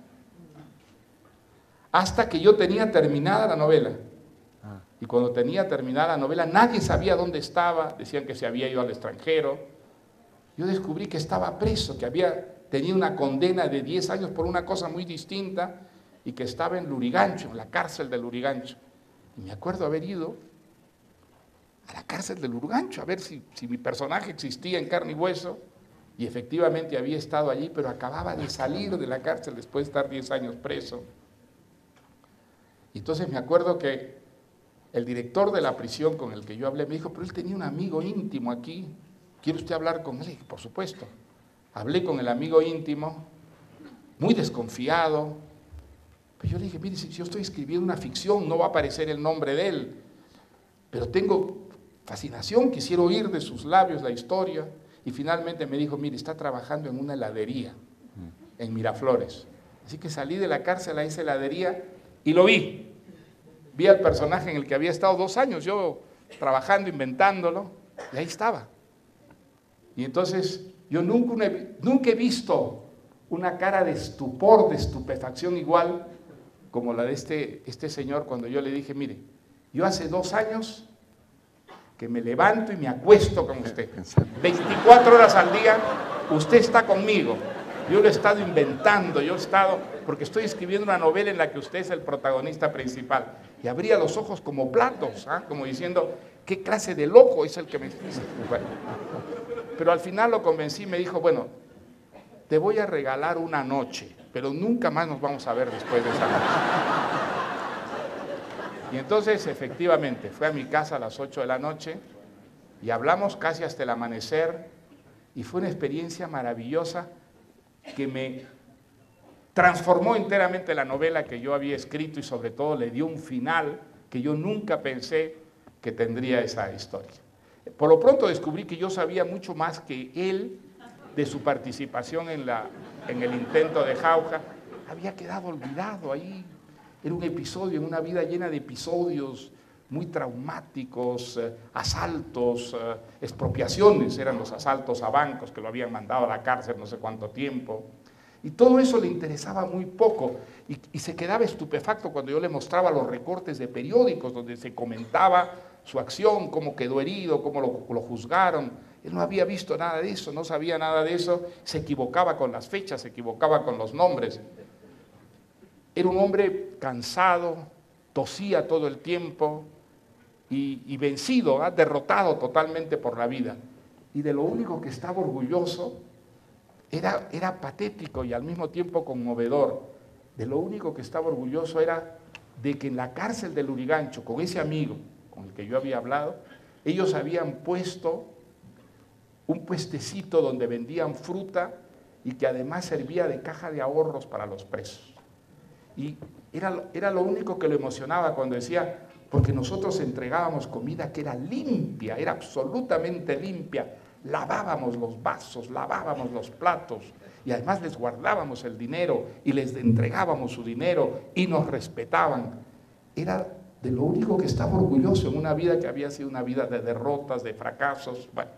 Hasta que yo tenía terminada la novela. Y cuando tenía terminada la novela, nadie sabía dónde estaba, decían que se había ido al extranjero. Yo descubrí que estaba preso, que había tenido una condena de diez años por una cosa muy distinta y que estaba en Lurigancho, en la cárcel de Lurigancho. Y me acuerdo haber ido a la cárcel de Lurigancho, a ver si, si mi personaje existía en carne y hueso, y efectivamente había estado allí, pero acababa de salir de la cárcel después de estar diez años preso. Y entonces me acuerdo que el director de la prisión con el que yo hablé me dijo, pero él tenía un amigo íntimo aquí, ¿quiere usted hablar con él? Y dije, por supuesto. Hablé con el amigo íntimo, muy desconfiado, pero yo le dije, mire, si yo estoy escribiendo una ficción, no va a aparecer el nombre de él, pero tengo fascinación, quisiera oír de sus labios la historia, y finalmente me dijo, mire, está trabajando en una heladería, en Miraflores. Así que salí de la cárcel a esa heladería y lo vi. Vi al personaje en el que había estado dos años, yo trabajando, inventándolo, y ahí estaba. Y entonces, yo nunca, una, nunca he visto una cara de estupor, de estupefacción igual como la de este, este señor cuando yo le dije, mire, yo hace dos años que me levanto y me acuesto con usted. veinticuatro horas al día, usted está conmigo. Yo lo he estado inventando, yo he estado, porque estoy escribiendo una novela en la que usted es el protagonista principal. Y abría los ojos como platos, ¿eh? Como diciendo, ¿qué clase de loco es el que me... Bueno, pero al final lo convencí y me dijo, bueno, te voy a regalar una noche, pero nunca más nos vamos a ver después de esa noche. Y entonces, efectivamente, fue a mi casa a las ocho de la noche y hablamos casi hasta el amanecer y fue una experiencia maravillosa que me transformó enteramente la novela que yo había escrito y sobre todo le dio un final que yo nunca pensé que tendría esa historia. Por lo pronto descubrí que yo sabía mucho más que él de su participación en, la, en el intento de Jauja. Había quedado olvidado ahí. Era un episodio en una vida llena de episodios muy traumáticos, eh, asaltos, eh, expropiaciones, eran los asaltos a bancos que lo habían mandado a la cárcel no sé cuánto tiempo. Y todo eso le interesaba muy poco y, y se quedaba estupefacto cuando yo le mostraba los recortes de periódicos donde se comentaba su acción, cómo quedó herido, cómo lo, lo juzgaron. Él no había visto nada de eso, no sabía nada de eso, se equivocaba con las fechas, se equivocaba con los nombres. Era un hombre cansado, tosía todo el tiempo y, y vencido, ¿eh? derrotado totalmente por la vida. Y de lo único que estaba orgulloso era, era patético y al mismo tiempo conmovedor. De lo único que estaba orgulloso era de que en la cárcel de Lurigancho, con ese amigo con el que yo había hablado, ellos habían puesto un puestecito donde vendían fruta y que además servía de caja de ahorros para los presos. Y era, era lo único que lo emocionaba cuando decía, porque nosotros entregábamos comida que era limpia, era absolutamente limpia, lavábamos los vasos, lavábamos los platos y además les guardábamos el dinero y les entregábamos su dinero y nos respetaban. Era de lo único que estaba orgulloso en una vida que había sido una vida de derrotas, de fracasos. Bueno,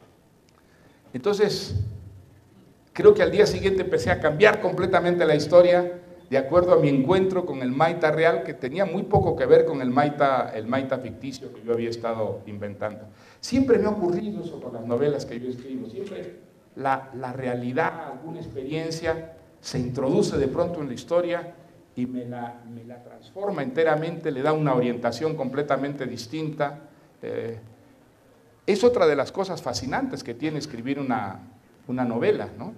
entonces creo que al día siguiente empecé a cambiar completamente la historia de acuerdo a mi encuentro con el Maita real, que tenía muy poco que ver con el Maita, el Maita ficticio que yo había estado inventando. Siempre me ha ocurrido eso con las novelas que yo escribo, siempre la, la realidad, alguna experiencia se introduce de pronto en la historia y me la, me la transforma enteramente, le da una orientación completamente distinta. Eh, es otra de las cosas fascinantes que tiene escribir una, una novela, ¿no?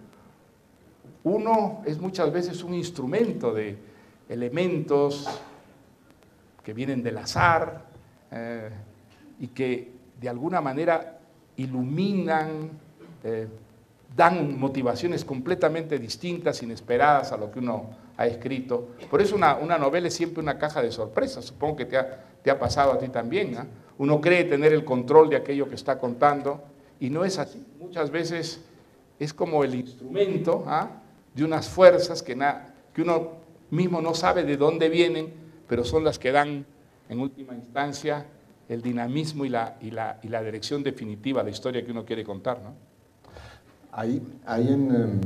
Uno es muchas veces un instrumento de elementos que vienen del azar eh, y que de alguna manera iluminan, eh, dan motivaciones completamente distintas, inesperadas a lo que uno ha escrito. Por eso una, una novela es siempre una caja de sorpresas, supongo que te ha, te ha pasado a ti también, ¿eh? Uno cree tener el control de aquello que está contando y no es así. Muchas veces es como el instrumento, ¿eh? de unas fuerzas que, na, que uno mismo no sabe de dónde vienen, pero son las que dan en última instancia el dinamismo y la, y, la, y la dirección definitiva de la historia que uno quiere contar, ¿no? Hay, hay en,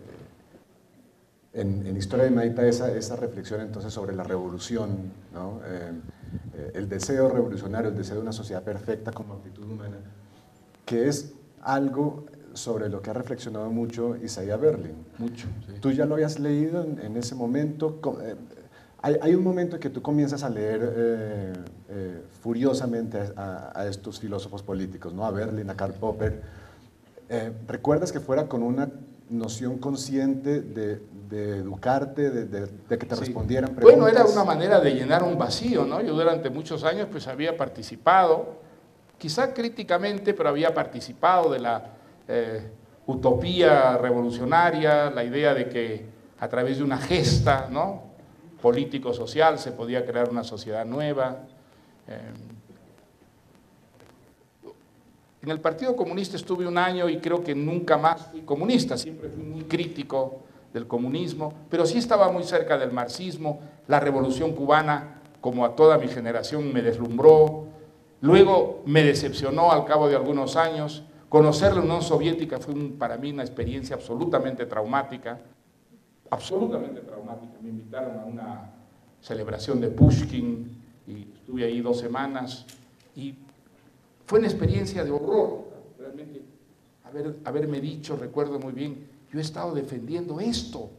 en, en Historia de Maita esa, esa reflexión entonces sobre la revolución, ¿no? Eh, eh, el deseo revolucionario, el deseo de una sociedad perfecta como actitud humana, que es algo sobre lo que ha reflexionado mucho Isaiah Berlin. Mucho, sí. ¿Tú ya lo habías leído en, en ese momento? Hay, hay un momento en que tú comienzas a leer eh, eh, furiosamente a, a estos filósofos políticos, ¿no? A Berlin, a Karl Popper. Eh, ¿Recuerdas que fuera con una noción consciente de, de educarte, de, de, de que te sí. respondieran preguntas? Bueno, era una manera de llenar un vacío, ¿no? Yo durante muchos años pues había participado, quizá críticamente, pero había participado de la eh, utopía revolucionaria, la idea de que a través de una gesta, ¿no?, político-social se podía crear una sociedad nueva. Eh, en el Partido Comunista estuve un año y creo que nunca más fui comunista, siempre fui muy crítico del comunismo, pero sí estaba muy cerca del marxismo. La Revolución Cubana, como a toda mi generación, me deslumbró. Luego me decepcionó al cabo de algunos años. Conocer la Unión Soviética fue un, para mí una experiencia absolutamente traumática, absolutamente traumática. Me invitaron a una celebración de Pushkin y estuve ahí dos semanas y fue una experiencia de horror. Realmente haber, haberme dicho, recuerdo muy bien, yo he estado defendiendo esto.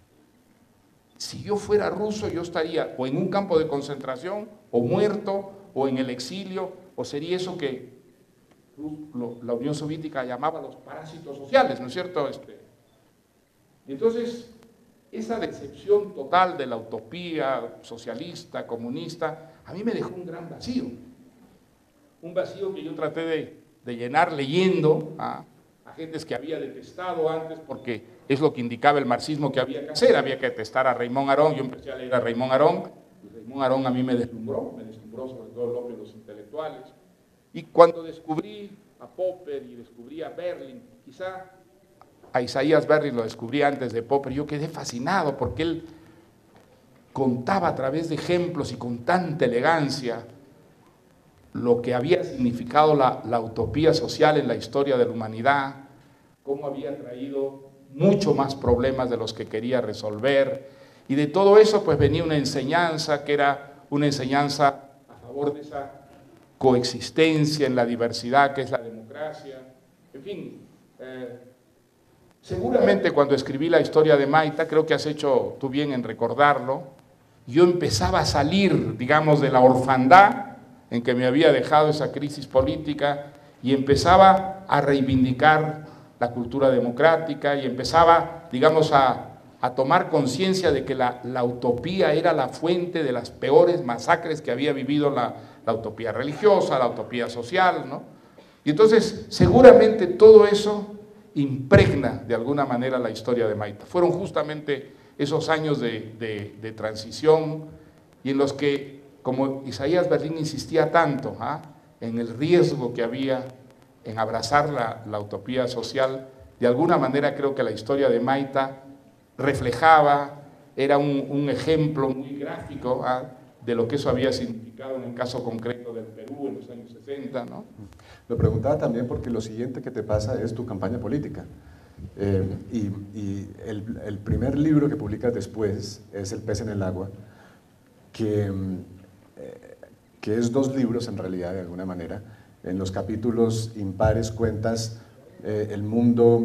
Si yo fuera ruso, yo estaría o en un campo de concentración, o muerto, o en el exilio, o sería eso que la Unión Soviética llamaba los parásitos sociales, ¿no es cierto? Este, y entonces, esa decepción total de la utopía socialista, comunista, a mí me dejó un gran vacío. Un vacío que yo traté de, de llenar leyendo a, a gentes que había detestado antes, porque es lo que indicaba el marxismo que había que hacer, había que detestar a Raymond Aron. Yo empecé a leer a Raymond Aron, y Raymond Aron a mí me deslumbró, me deslumbró sobre todo el hombre de los intelectuales. Y cuando descubrí a Popper y descubrí a Berlin, quizá a Isaías Berlin lo descubrí antes de Popper, yo quedé fascinado porque él contaba a través de ejemplos y con tanta elegancia lo que había significado la, la utopía social en la historia de la humanidad, cómo había traído mucho más problemas de los que quería resolver, y de todo eso pues venía una enseñanza que era una enseñanza a favor de esa coexistencia en la diversidad que es la democracia. En fin, eh, seguramente cuando escribí la historia de Maita, creo que has hecho tú bien en recordarlo, yo empezaba a salir, digamos, de la orfandad en que me había dejado esa crisis política y empezaba a reivindicar la cultura democrática y empezaba, digamos, a, a tomar conciencia de que la, la utopía era la fuente de las peores masacres que había vivido la, la utopía religiosa, la utopía social, ¿no? Y entonces, seguramente todo eso impregna de alguna manera la historia de Maita. Fueron justamente esos años de, de, de transición y en los que, como Isaías Berlin insistía tanto ¿ah? en el riesgo que había en abrazar la, la utopía social, de alguna manera creo que la historia de Maita reflejaba, era un, un ejemplo muy gráfico ¿ah? de lo que eso había significado en el caso concreto del Perú en los años sesenta, ¿no? Lo preguntaba también porque lo siguiente que te pasa es tu campaña política. Eh, y y el, el primer libro que publicas después es El pez en el agua, que, eh, que es dos libros en realidad de alguna manera. En los capítulos impares cuentas eh, el mundo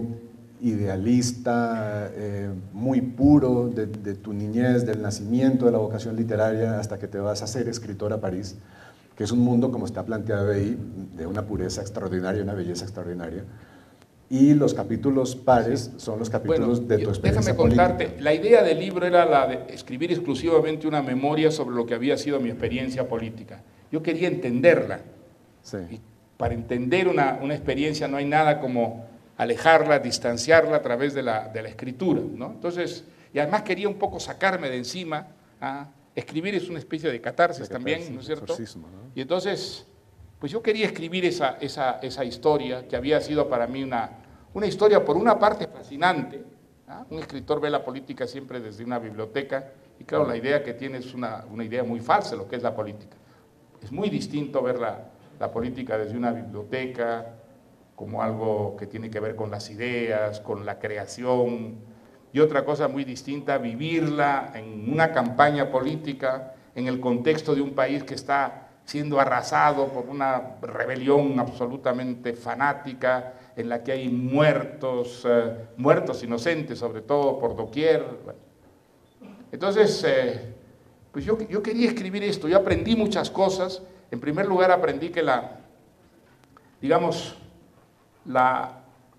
idealista, eh, muy puro de, de tu niñez, del nacimiento de la vocación literaria hasta que te vas a ser escritor a París, que es un mundo, como está planteado ahí, de una pureza extraordinaria, una belleza extraordinaria. Y los capítulos pares son los capítulos bueno, de tu experiencia déjame contarte, política. La idea del libro era la de escribir exclusivamente una memoria sobre lo que había sido mi experiencia política. Yo quería entenderla. Sí. Y para entender una, una experiencia no hay nada como alejarla, distanciarla a través de la, de la escritura, ¿no? Entonces, y además quería un poco sacarme de encima. ¿ah? Escribir es una especie de catarsis, de catarsis también, ¿no es cierto? ¿no? Y entonces, pues yo quería escribir esa, esa, esa historia que había sido para mí una, una historia por una parte fascinante. ¿ah? Un escritor ve la política siempre desde una biblioteca y claro, la idea que tiene es una, una idea muy falsa de lo que es la política. Es muy distinto ver la, la política desde una biblioteca, como algo que tiene que ver con las ideas, con la creación, y otra cosa muy distinta, vivirla en una campaña política, en el contexto de un país que está siendo arrasado por una rebelión absolutamente fanática, en la que hay muertos, eh, muertos inocentes, sobre todo por doquier. Entonces, eh, pues yo, yo quería escribir esto, yo aprendí muchas cosas. En primer lugar, aprendí que la, digamos, la,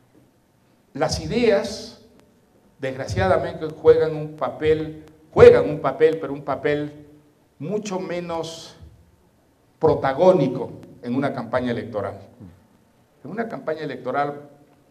las ideas, desgraciadamente, juegan un papel, juegan un papel, pero un papel mucho menos protagónico en una campaña electoral. En una campaña electoral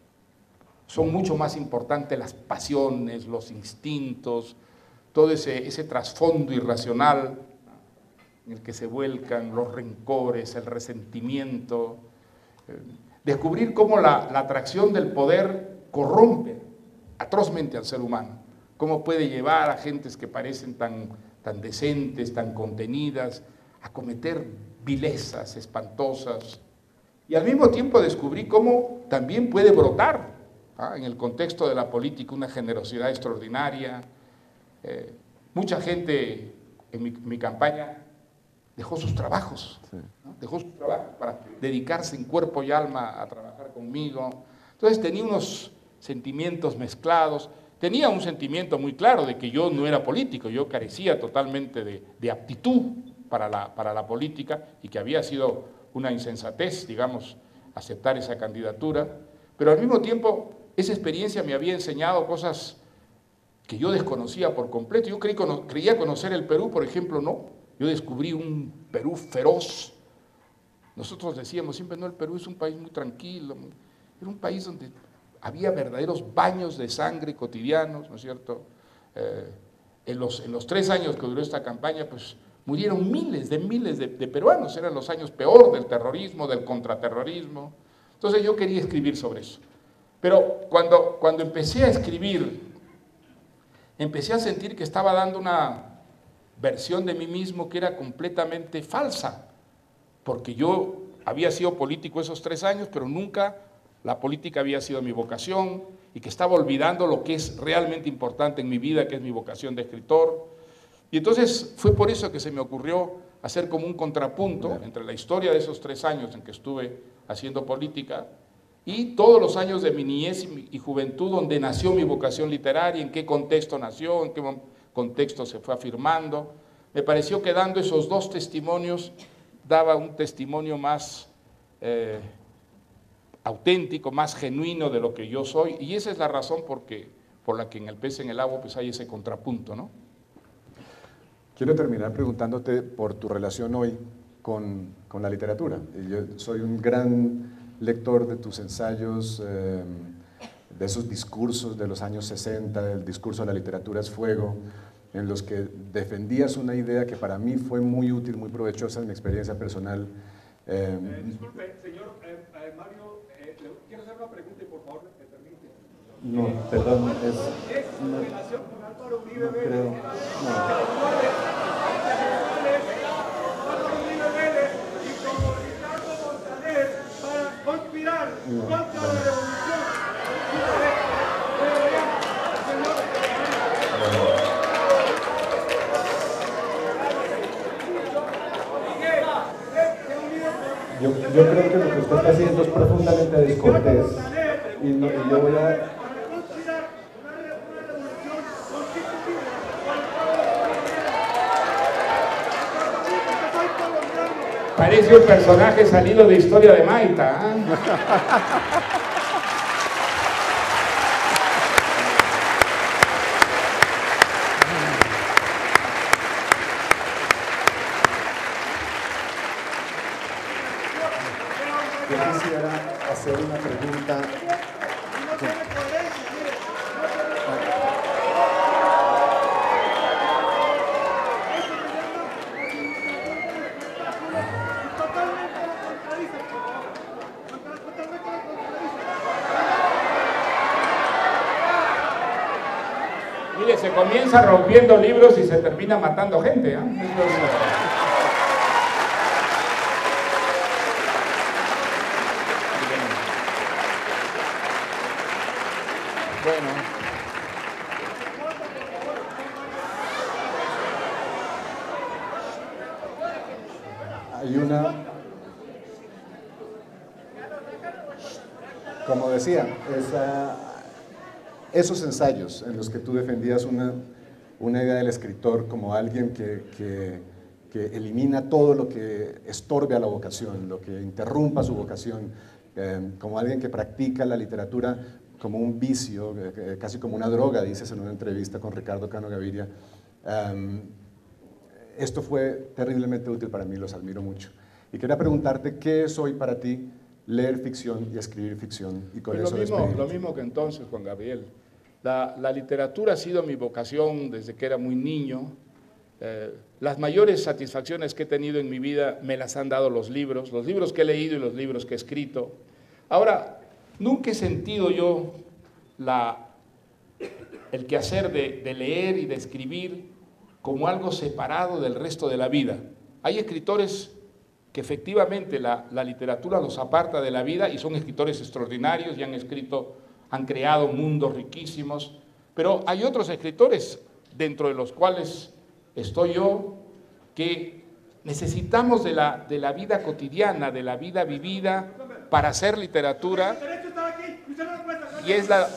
son mucho más importantes las pasiones, los instintos, todo ese, ese trasfondo irracional en el que se vuelcan los rencores, el resentimiento. Eh, descubrir cómo la, la atracción del poder corrompe atrozmente al ser humano, cómo puede llevar a gentes que parecen tan, tan decentes, tan contenidas, a cometer vilezas espantosas. Y al mismo tiempo descubrí cómo también puede brotar, ¿ah?, en el contexto de la política, una generosidad extraordinaria. Eh, mucha gente en mi, mi campaña dejó sus trabajos, sí. ¿no? Dejó sus trabajos para dedicarse en cuerpo y alma a trabajar conmigo. Entonces tenía unos sentimientos mezclados. Tenía un sentimiento muy claro de que yo no era político, yo carecía totalmente de, de aptitud para la, para la política y que había sido una insensatez, digamos, aceptar esa candidatura. Pero al mismo tiempo, esa experiencia me había enseñado cosas que yo desconocía por completo. Yo creí, creía conocer el Perú, por ejemplo, no. Yo descubrí un Perú feroz. Nosotros decíamos siempre, no, el Perú es un país muy tranquilo. Era un país donde había verdaderos baños de sangre cotidianos, ¿no es cierto? Eh, en, los, en los tres años que duró esta campaña, pues murieron miles de miles de, de peruanos. Eran los años peor del terrorismo, del contraterrorismo. Entonces yo quería escribir sobre eso. Pero cuando, cuando empecé a escribir, empecé a sentir que estaba dando una versión de mí mismo que era completamente falsa, porque yo había sido político esos tres años, pero nunca la política había sido mi vocación, y que estaba olvidando lo que es realmente importante en mi vida, que es mi vocación de escritor. Y entonces fue por eso que se me ocurrió hacer como un contrapunto entre la historia de esos tres años en que estuve haciendo política y todos los años de mi niñez y juventud donde nació mi vocación literaria, en qué contexto nació, en qué contexto se fue afirmando. Me pareció que dando esos dos testimonios daba un testimonio más eh, auténtico, más genuino de lo que yo soy, y esa es la razón por, que, por la que en El pez en el agua pues hay ese contrapunto, ¿no? Quiero terminar preguntándote por tu relación hoy con, con la literatura. Yo soy un gran lector de tus ensayos, eh, de esos discursos de los años sesenta, el discurso de la literatura es fuego, en los que defendías una idea que para mí fue muy útil, muy provechosa en mi experiencia personal. Eh, eh, disculpe, señor eh, eh, Mario, eh, le quiero hacer una pregunta y por favor me permite. No, eh, perdón, es... es su no, relación con Álvaro Uribe no Vélez. creo, no. Álvaro Uribe Vélez y como Ricardo Montaner para conspirar No, contra no. la revolución. Yo, yo creo que lo que usted está haciendo es profundamente descortés y, no, y yo voy a... Parece un personaje salido de Historia de Maita, ¿eh? Yo quisiera hacer una pregunta. Mire, se comienza rompiendo libros y se termina matando gente, ¿eh? Bueno. Hay una, como decía, esa, esos ensayos en los que tú defendías una, una idea del escritor como alguien que, que, que elimina todo lo que estorbe a la vocación, lo que interrumpa su vocación, eh, como alguien que practica la literatura como un vicio, eh, casi como una droga, dices en una entrevista con Ricardo Cano Gaviria. Um, esto fue terriblemente útil para mí, los admiro mucho. Y quería preguntarte, ¿qué es hoy para ti leer ficción y escribir ficción? Y con Pues eso lo, mismo, despedirte. lo mismo que entonces, Juan Gabriel. La, la literatura ha sido mi vocación desde que era muy niño. Eh, las mayores satisfacciones que he tenido en mi vida me las han dado los libros, los libros que he leído y los libros que he escrito. Ahora, nunca he sentido yo la, el quehacer de, de leer y de escribir como algo separado del resto de la vida. Hay escritores que efectivamente la, la literatura los aparta de la vida y son escritores extraordinarios y han escrito, han creado mundos riquísimos, pero hay otros escritores, dentro de los cuales estoy yo, que necesitamos de la, de la vida cotidiana, de la vida vivida para hacer literatura, y es la...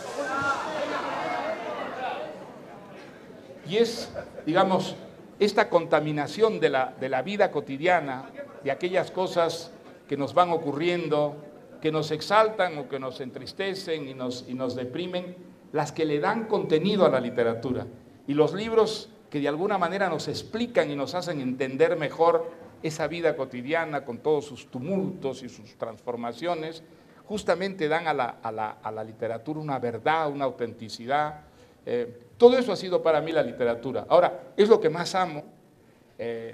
Y es, digamos, esta contaminación de la, de la vida cotidiana, de aquellas cosas que nos van ocurriendo, que nos exaltan o que nos entristecen y nos, y nos deprimen, las que le dan contenido a la literatura. Y los libros que de alguna manera nos explican y nos hacen entender mejor esa vida cotidiana con todos sus tumultos y sus transformaciones, justamente dan a la, a la, a la literatura una verdad, una autenticidad. Eh, todo eso ha sido para mí la literatura. Ahora, es lo que más amo. Eh,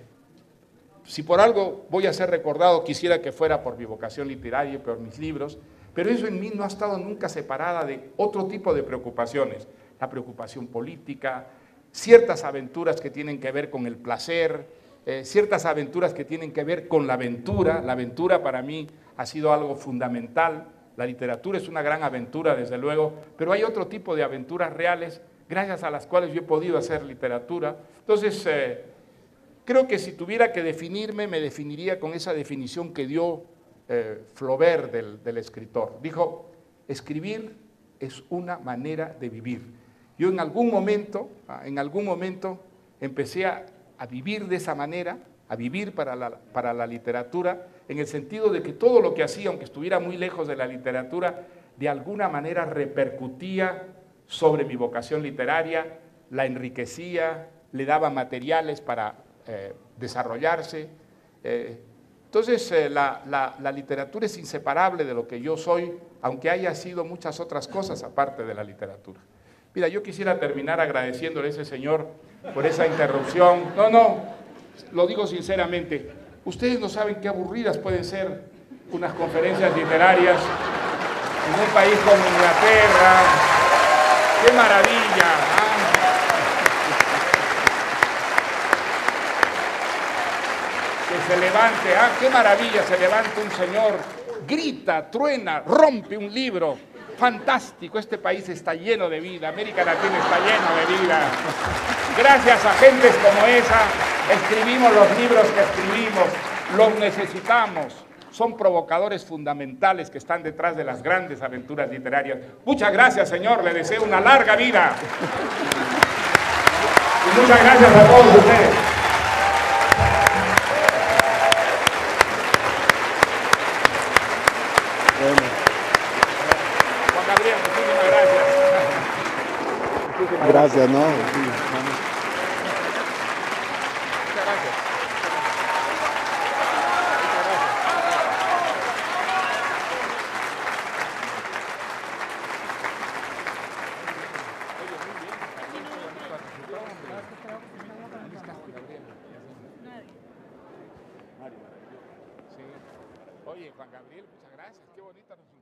si por algo voy a ser recordado, quisiera que fuera por mi vocación literaria y por mis libros, pero eso en mí no ha estado nunca separada de otro tipo de preocupaciones. La preocupación política, ciertas aventuras que tienen que ver con el placer, eh, ciertas aventuras que tienen que ver con la aventura. La aventura para mí ha sido algo fundamental. La literatura es una gran aventura, desde luego, pero hay otro tipo de aventuras reales gracias a las cuales yo he podido hacer literatura. Entonces, eh, creo que si tuviera que definirme, me definiría con esa definición que dio eh, Flaubert del, del escritor. Dijo, escribir es una manera de vivir. Yo en algún momento, en algún momento empecé a, a vivir de esa manera, a vivir para la, para la literatura, en el sentido de que todo lo que hacía, aunque estuviera muy lejos de la literatura, de alguna manera repercutía sobre mi vocación literaria, la enriquecía, le daba materiales para eh, desarrollarse. Eh, entonces, eh, la, la, la literatura es inseparable de lo que yo soy, aunque haya sido muchas otras cosas aparte de la literatura. Mira, yo quisiera terminar agradeciéndole a ese señor por esa interrupción. No, no, lo digo sinceramente. Ustedes no saben qué aburridas pueden ser unas conferencias literarias en un país como Inglaterra. ¡Qué maravilla! ¿Ah? Que se levante, ¡ah, qué maravilla! Se levanta un señor, grita, truena, rompe un libro. Fantástico, este país está lleno de vida, América Latina está lleno de vida. Gracias a gentes como esa, escribimos los libros que escribimos, los necesitamos. Son provocadores fundamentales que están detrás de las grandes aventuras literarias. Muchas gracias, señor, le deseo una larga vida. Y muchas gracias a todos ustedes. Juan Gabriel, muchísimas gracias. Muchísimas Gracias, ¿no? Muchas gracias. Oye, Juan Gabriel, muchas gracias. Qué bonita.